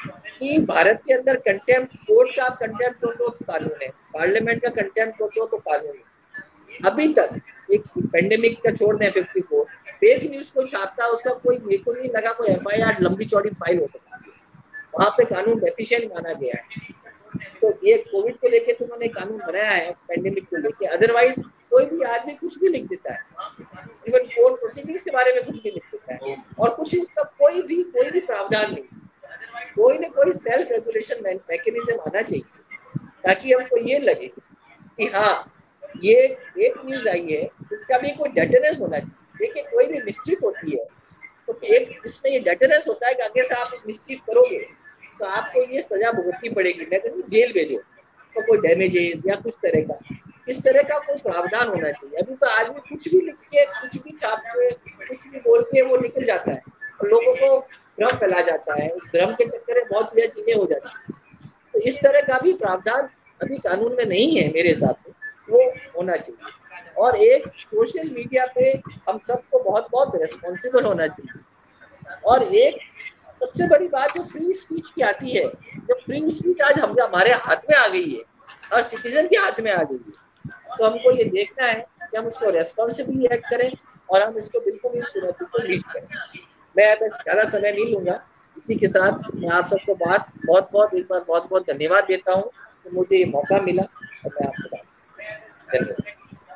कि भारत के अंदर कंटेम्प्ट कोर्ट का कंटेम्प्ट हो तो कानून है, पार्लियामेंट का कंटेम्प्ट हो तो कानून है। अभी तक एक पेंडेमिक का छोड़ दें फिफ्टी फोर, फेक न्यूज को छापता है उसका कोई मेरे को नहीं लगा कोई एफ आई आर लंबी चौड़ी फाइल हो सकती है, वहां पे कानून डेफिशिएंट माना गया है। तो ये कोविड को लेके तो उन्होंने कानून बनाया है पेंडेमिक को लेके, अदरवाइज कोई भी आदमी कुछ भी लिख देता है, इवन कोर्ट प्रोसीडिंग्स के बारे में कुछ भी लिख देता है और कुछ इसका कोई भी कोई भी प्रावधान नहीं। कोई ना कोई सेल्फ रेगुलेशन मैकेनिज्म आना चाहिए ताकि हमको ये लगे कि हाँ ये एक न्यूज आई है, इसका भी कोई डेटरनेंस होना चाहिए। देखिए कोई भी मिस्चीफ होती है तो एक इसमें ये डेटरनेंस होता है कि आगे से आप मिस्चीफ करोगे तो आपको ये सजा भुगतनी पड़ेगी, मैं कहूँ जेल भेजो, तो कोई डैमेजेस या कुछ तरह का इस तरह का कोई प्रावधान होना चाहिए। अभी तो आदमी कुछ भी लिख के कुछ भी छाप के कुछ भी बोल के वो निकल जाता है और लोगों को भ्रम फैला जाता है, भ्रम के चक्कर में बहुत सारी चीजें हो जाती है। तो इस तरह का भी प्रावधान अभी कानून में नहीं है मेरे हिसाब से, वो होना चाहिए। और एक सोशल मीडिया पे हम सबको बहुत बहुत रेस्पॉन्सिबल होना चाहिए। और एक सबसे बड़ी बात जो फ्री स्पीच की आती है, जो फ्री स्पीच आज हम हमारे हाथ में आ गई है और सिटीजन के हाथ में आ गई है, तो हमको ये देखना है कि हम उसको रेस्पॉन्सिबली एक्ट करें और हम इसको बिल्कुल इस चुनौती को लीड करें। मैं ज़्यादा समय नहीं लूंगा, इसी के साथ मैं आप सबको बात बहुत बहुत एक बार बहुत बहुत धन्यवाद देता हूँ कि मुझे ये मौका मिला और मैं आपसे बात धन्यवाद।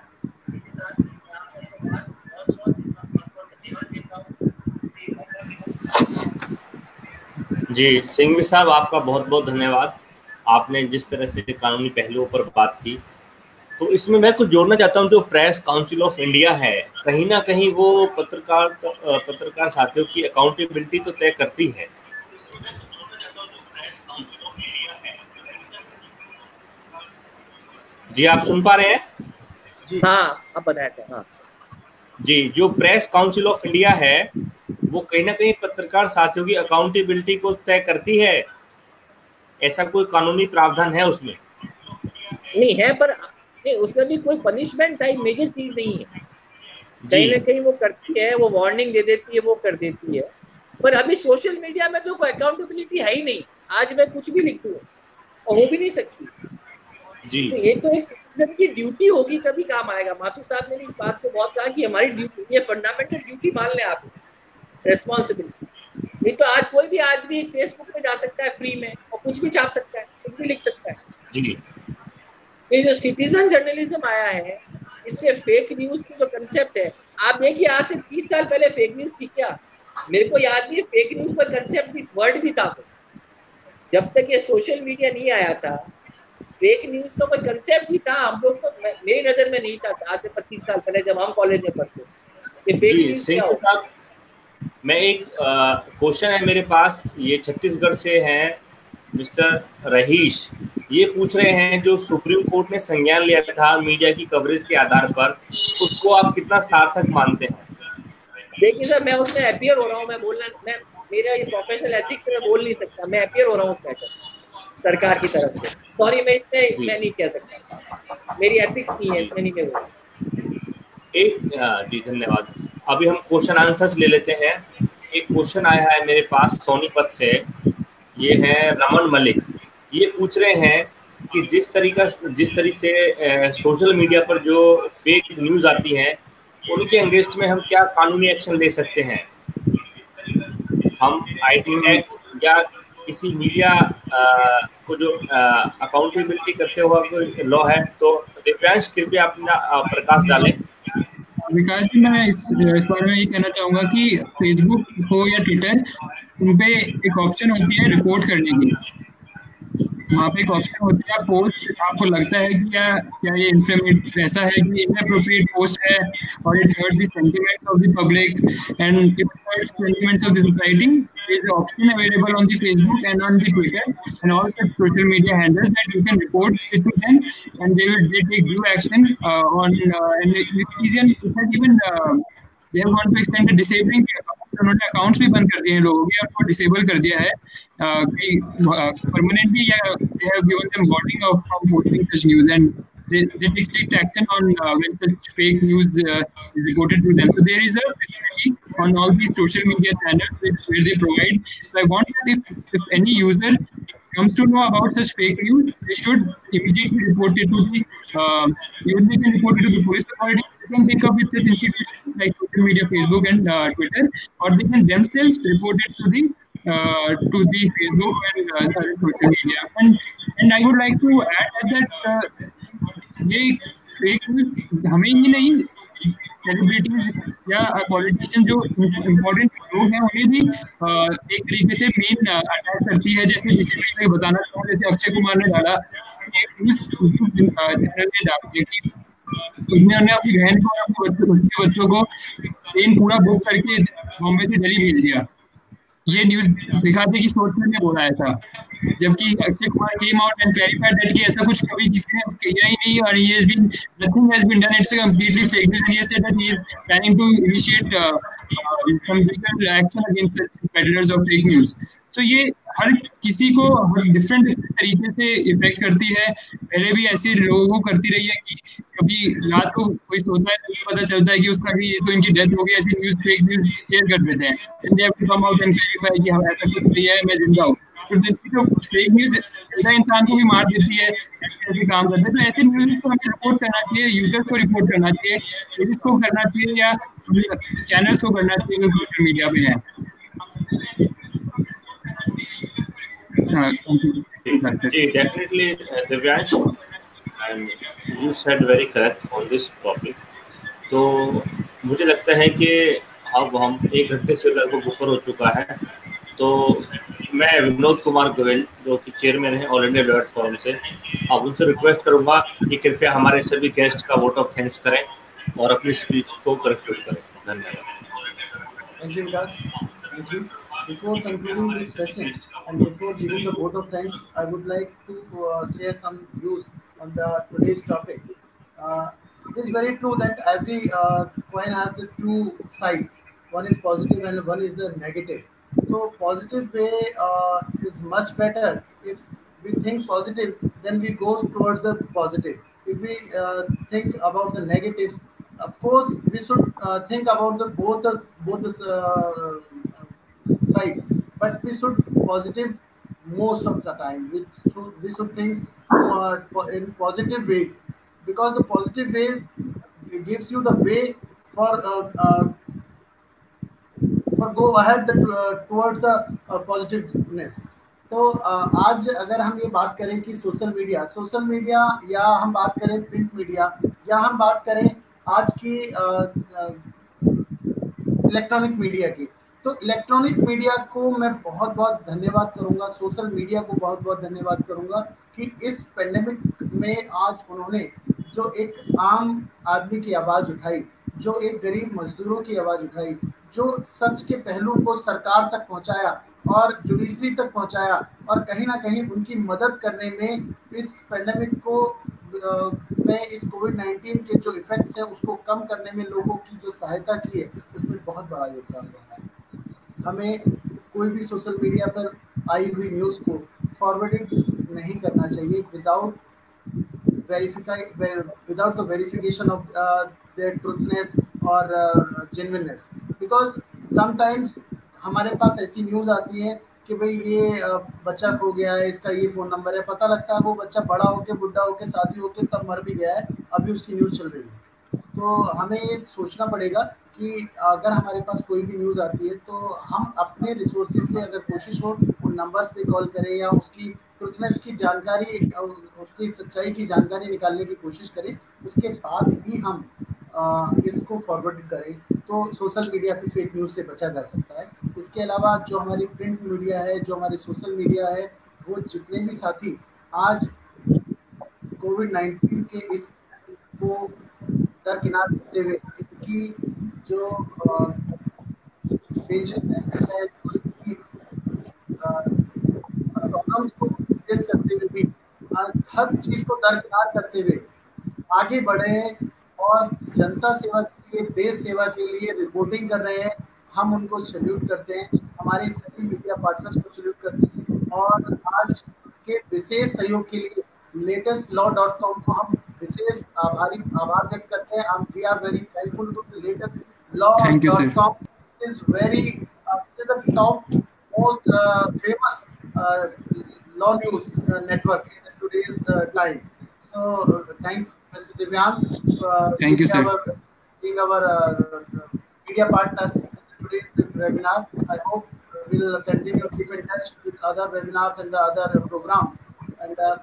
जी सिंघवी साहब, आपका बहुत बहुत धन्यवाद। आपने जिस तरह से कानूनी पहलुओं पर बात की, तो इसमें मैं कुछ जोड़ना चाहता हूं। जो प्रेस काउंसिल ऑफ इंडिया है, कहीं ना कहीं वो पत्रकार पत्रकार साथियों की अकाउंटेबिलिटी तो तय करती है। जी आप सुन पा रहे हैं? जी हाँ, अब बताया था। हाँ जी, जो प्रेस काउंसिल ऑफ इंडिया है वो कहीं ना कहीं पत्रकार साथियों की अकाउंटेबिलिटी को तय करती है। ऐसा कोई कानूनी प्रावधान है उसमें? नहीं है, पर नहीं, उसमें भी कोई पनिशमेंट टाइप मेजर चीज नहीं है। कहीं ना कहीं वो करती है, वो वार्निंग दे देती है, वो कर देती है। पर अभी सोशल मीडिया में तो कोई अकाउंटेबिलिटी है ही नहीं। आज मैं कुछ भी लिख दूं और हो भी नहीं सकती जी। तो ये तो एक सिटीजन की ड्यूटी होगी, तभी काम आएगा। माथुर साहब ने इस बात को बहुत कहा कि हमारी ड्यूटी, ये फंडामेंटल ड्यूटी मान लें आप, रेस्पॉन्सिबिलिटी। नहीं तो आज कोई भी आदमी फेसबुक पे जा सकता है फ्री में और कुछ भी छाप सकता है, कुछ भी लिख सकता है जी। ये जो सिटीजन जर्नलिज्म आया है, इससे फेक न्यूज की जो कंसेप्ट है, आप देखिए आज से तीस साल पहले फेक न्यूज थी क्या? मेरे को याद नहीं, फेक न्यूज का कंसेप्ट भी, वर्ड भी था। जब तक ये सोशल मीडिया नहीं आया था, फेक न्यूज तो कोई कंसेप्ट ही था, हम लोग तो मेरी नजर में नहीं था आज से पच्चीस साल पहले जब हम कॉलेज में पढ़ते। ये फेक न्यूज क्या होता? मैं एक क्वेश्चन है मेरे पास, ये छत्तीसगढ़ से हैं मिस्टर रहीश, ये पूछ रहे हैं जो सुप्रीम कोर्ट ने संज्ञान लिया था मीडिया की कवरेज के आधार पर, उसको आप कितना सार्थक मानते हैं? देखिए सर, मैं उसमें अपीयर हो रहा हूँ, मैं बोलना मैं मेरा ये प्रोफेशनल एथिक्स से मैं बोल नहीं सकता, मैं अपीयर हो रहा हूँ उसमें सरकार की तरफ से। सॉरी, मैं इसमें मैं नहीं कह सकता, मेरी एथिक्स नहीं है इसमें, नहीं मैं बोल। एक जी धन्यवाद। अभी हम क्वेश्चन आंसर्स ले लेते हैं। एक क्वेश्चन आया है मेरे पास सोनीपत से, ये है रमन मलिक, ये पूछ रहे हैं कि जिस तरीका जिस तरीके से सोशल मीडिया पर जो फेक न्यूज़ आती हैं उनके अगेंस्ट में हम क्या कानूनी एक्शन ले सकते हैं? हम आईटी एक्ट या किसी मीडिया आ, को जो अकाउंटेबिलिटी करते हुआ कोई लॉ है तो दिव्यांश कृपया अपना प्रकाश डालें। विकास जी, मैं इस, इस बारे में ये कहना चाहूँगा कि फेसबुक हो या ट्विटर, उन पे एक ऑप्शन होती है रिपोर्ट करने की। वहाँ पे एक ऑप्शन होता है पोस्ट, आपको लगता है कि क्या क्या ये इन्फॉर्मेटिव ऐसा है कि इनअप्रोप्रिएट पोस्ट है और it hurt the sentiments of the public and it hurts sentiments of the society, there is an option available on the Facebook and on the Twitter and all the social media handles that you can report it to them and they will they take due action uh, on uh, and it is an it has even uh, they have gone to extend the disabling उन्होंने accounts भी बंद कर दिए हैं लोगों के, आपको disable कर दिया है परमानेंटली, या they have given them warning of from posting such news and they, they take strict action on uh, when such fake news uh, is reported to them. So there is a facility on all these social media channels which, where they provide. So I want that if, if any user comes to know about such fake news, they should immediately report it to the, uh, even they can report it to the police authority. They can take up with such institutions like social media, Facebook and uh, Twitter, or they can themselves report it to the uh, to the Facebook and uh, other social media. And and I would like to add that uh, ये fake news हमें ही नहीं, celebrities या politician जो important लोग हैं उन्हें भी एक तरीके से मेन अटैक करती है। जैसे जिसे मैं बताना चाहूँ, जैसे अक्षय कुमार ने डाला चैनल में डाल दिया कि उन्होंने अपनी बहन को और अपने बच्चों उसके बच्चों को ट्रेन पूरा बुक करके बॉम्बे से दिल्ली भेज दिया। ये न्यूज दिखाते कि सोचने में बोला था, जबकि Akshay Kumar came out and clarified that कि ऐसा कुछ कभी किसी ने किया ही नहीं और ये has been nothing has been done, it's a completely fake news and he said that he is planning to initiate some legal action against peddlers of fake news. तो ये हर किसी को हर डिफरेंट तरीके से इफेक्ट करती है। पहले भी ऐसे लोगों को करती रही है कि कभी रात को कोई सोता है तो पता चलता है कि उसका कि ये तो इनकी डेथ हो गई, ऐसी न्यूज फेक न्यूज शेयर कर देते हैं and they have to come out and clarify कि हाँ ऐसा कुछ नहीं है, मैं जिंदा हूँ। तो फेक न्यूज इंसान को भी मार देती है, ऐसे काम करते हैं। तो ऐसे न्यूज को हमें रिपोर्ट करना चाहिए, यूजर्स को रिपोर्ट करना चाहिए, पुलिस को करना चाहिए या चैनल्स को करना चाहिए जो सोशल मीडिया पे है। जी डेफिनेटली Divyansh, and you said very correct on this topic. तो मुझे लगता है कि अब हम एक घंटे से लगभग ऊपर हो चुका है, तो मैं विनोद कुमार गोयल जो कि चेयरमैन है ऑल इंडिया लॉयर्स फोरम से, अब उनसे रिक्वेस्ट करूंगा कि कृपया हमारे सभी गेस्ट का वोट ऑफ थैंक्स करें और अपनी स्पीच को कंक्लूड करें। धन्यवाद। Thank you, Vikas. Thank you. Before concluding this session and before giving the vote of thanks, I would like to uh, share some views on the today's topic. Uh, it is very true that every uh, coin has the two sides. One is positive and one is the negative. So positive way uh, is much better. If we think positive, then we go towards the positive. If we uh, think about the negatives, of course we should uh, think about the both the both the uh, sides, but we should positive most of the time. We should, we should think uh, in positive ways, because the positive ways gives you the way for uh, uh, for go ahead the, uh, towards the uh, positiveness. तो uh, आज अगर हम ये बात करें कि social media social media या हम बात करें प्रिंट मीडिया या हम बात करें आज की इलेक्ट्रॉनिक uh, मीडिया की, तो इलेक्ट्रॉनिक मीडिया को मैं बहुत बहुत धन्यवाद करूंगा, सोशल मीडिया को बहुत बहुत धन्यवाद करूंगा कि इस पेंडेमिक में आज उन्होंने जो एक आम आदमी की आवाज़ उठाई, जो एक गरीब मजदूरों की आवाज़ उठाई, जो सच के पहलू को सरकार तक पहुंचाया और जुडिशरी तक पहुंचाया और कहीं ना कहीं उनकी मदद करने में इस पेंडेमिक को में इस कोविड नाइन्टीन के जो इफेक्ट्स हैं उसको कम करने में लोगों की जो सहायता की है उसमें बहुत बड़ा योगदान रहा है। हमें कोई भी सोशल मीडिया पर आई हुई न्यूज़ को फॉरवर्डेड नहीं करना चाहिए without verify without the verification of their truthness और जेन्युइननेस, बिकॉज समटाइम्स हमारे पास ऐसी न्यूज़ आती है कि भाई ये बच्चा खो गया है, इसका ये फ़ोन नंबर है, पता लगता है वो बच्चा बड़ा होके बुढ़ा होके शादी होके तब मर भी गया है, अभी उसकी न्यूज़ चल रही है। तो हमें ये सोचना पड़ेगा कि अगर हमारे पास कोई भी न्यूज़ आती है तो हम अपने रिसोर्सेज से अगर कोशिश हो उन नंबर्स पे कॉल करें या उसकी ट्रूथनेस की जानकारी, उसकी सच्चाई की जानकारी निकालने की कोशिश करें, उसके बाद ही हम आ, इसको फॉरवर्ड करें तो सोशल मीडिया पे फेक न्यूज़ से बचा जा सकता है। इसके अलावा जो हमारी प्रिंट मीडिया है, जो हमारी सोशल मीडिया है, वो जितने भी साथी आज कोविड नाइन्टीन के इस को दरकिनार करते हुए इसकी जो टेंशन है, प्रॉब्लम्स को फेस करते हुए भी हर चीज़ को दरकिनार करते हुए आगे बढ़े हैं और जनता सेवा के लिए, देश सेवा के लिए रिपोर्टिंग कर रहे हैं, हम उनको सैल्यूट करते हैं, हमारे सभी मीडिया पार्टनर्स को सैल्यूट करते हैं और आज के विशेष सहयोग के लिए लेटेस्ट लॉ डॉट कॉम को हम विशेष आभारी आभार व्यक्त करते हैं। हम we are very thankful to the latest law dot com is very the top most famous law news uh, network in today's uh, time. So uh, thanks, Mister Divyansh, uh, thank you, sir, our, being our uh, media partner in today's webinar. I hope we'll continue to keep in touch with other webinars and the other programs. And uh,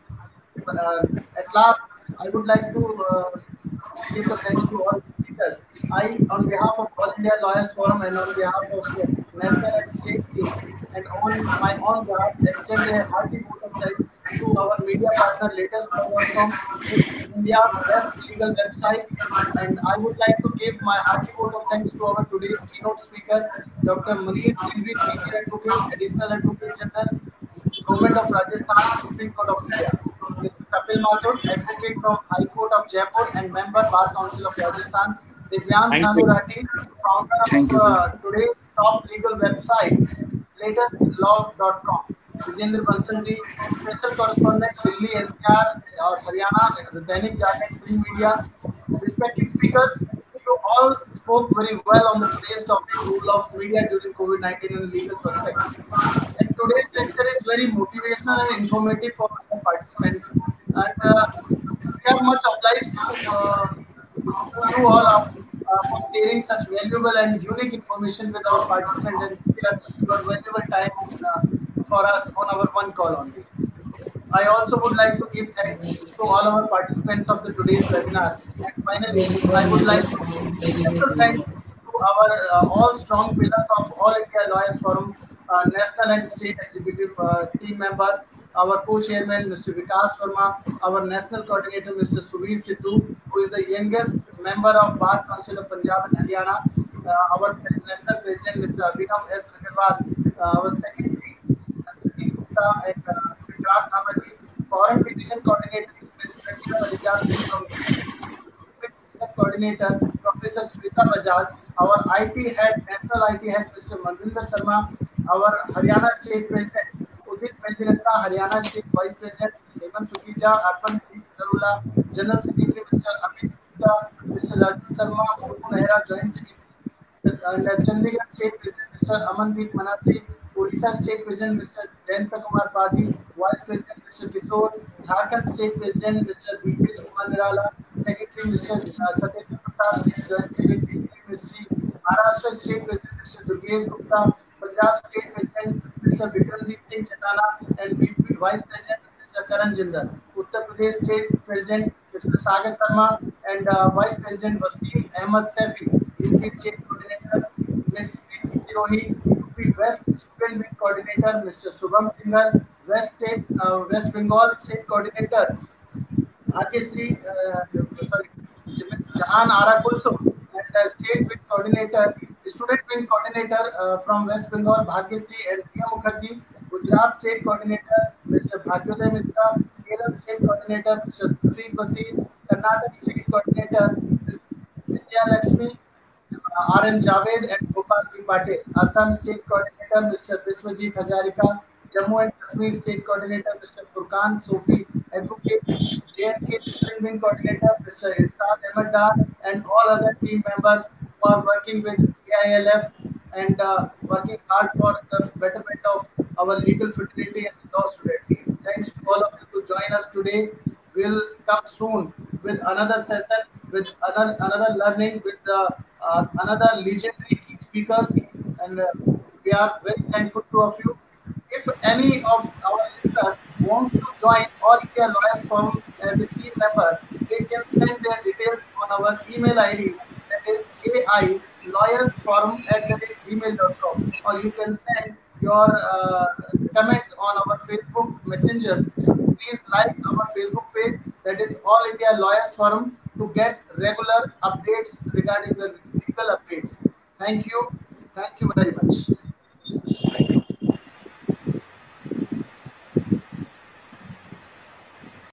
uh, at last, I would like to uh, give a thanks to all speakers. I, on behalf of All India Lawyers Forum and on behalf of the national and state teams, and on my own behalf, extend a hearty vote of thanks to our media partner, latest dot com, India's best legal website. And I would like to give my hearty vote of thanks to our today's keynote speaker, Doctor Munir Singhi, Senior Advocate, Additional Advocate General, Government of Rajasthan, Supreme Court of India. Mister Kapil Mathur, Advocate from High Court of Jaipur and Member Bar Council of Rajasthan. Divyansh Sandurati, founder of uh, today's top legal website, latest law dot com. Vijendra Bansal ji, special correspondent, Delhi N C R or Haryana, the Dainik Jagran Print Media. Respected speakers, you all spoke very well on the today's topic, role of media during COVID nineteen and legal perspective. And today's lecture is very motivational and informative for the participants. And uh, we are much obliged to uh, you all are uh, for sharing such valuable and unique information with our participants and your valuable time uh, for us on our one call only. I also would like to give thanks to all our participants of the today's webinar. And finally, I would like to give special thanks to our uh, all strong pillars of All India Lawyers Forum, uh, national and state executive uh, team members, our co-chairman, Mister Vikas Verma, our national coordinator, Mister Subir Sidhu, who is the youngest member of Bar Council of Punjab and Haryana, uh, our national president, Mister Abhinav S. Agarwal, uh, our secretary, and uh, Gujarat Navati, foreign petition coordinator, Mister coordinator, Professor Srita Bajaj, our I T head, national I T head, Mister Manvinder Sharma, our Haryana state president, Udit Mehta, Haryana State Vice President, Hemant Sukija, Arpan Darula, General Secretary, Mister Amit Gupta, Mister Rajan Sharma, Monu Nehra, Joint Secretary, and Chandigarh State President, Mister Amandeep Manasi, Odisha State President, Mister Jayanta Kumar Padi, Vice President, Mister Kishore, Jharkhand State President, Mister Deepesh Kumar Nirala, Secretary, Mister Satyendra Prasad, Joint Secretary, Ministry, Maharashtra State President, Mister Durgesh Gupta, Punjab State President, Mister Vikramjit Singh Chatala, and V P Vice President, Mister Karan Jindal, Uttar Pradesh State President, Mister Sagar Sharma, and uh, Vice President Wasim Ahmad Saifi, U P State Coordinator, Miz Preeti Sirohi, U P West Student Wing Coordinator, Mister Subham Singhal, West State, uh, West Bengal State Coordinator, Bhagyashree, uh, sorry, Miz Jahan Ara Kulsum, and uh, State Wing Coordinator, Student Wing Coordinator uh, from West Bengal, Bhagyashree and Priya Mukherjee, Gujarat State Coordinator, Mister Bhagyoday Mitra, Kerala State Coordinator, Mister Safi Basir, Karnataka State Coordinator, Miz Vijaya Lakshmi, R M Javed and Gopal B. Patel, Assam State Coordinator, Mister Biswajit Hazarika, Jammu and Kashmir State Coordinator, Mister Furqan Sofi, Advocate, J and K Student Wing Coordinator, Mister Irshad Ahmed Dar, and all other team members who are working with A I L F and uh, working hard for the betterment of our legal fraternity and law students. Thanks to all of you to join us today. We'll come soon with another session, with another, another learning, with uh, uh, another legendary key speakers, and uh, we are very thankful to of you. If any of our listeners want to join All India Lawyers Forum as a team member, they can send their details on our email I D, that is A I lawyers forum at gmail dot com, or you can send your uh, comments on our Facebook Messenger. Please like our Facebook page, that is All India Lawyers Forum, to get regular updates regarding the legal updates. Thank you. Thank you very much.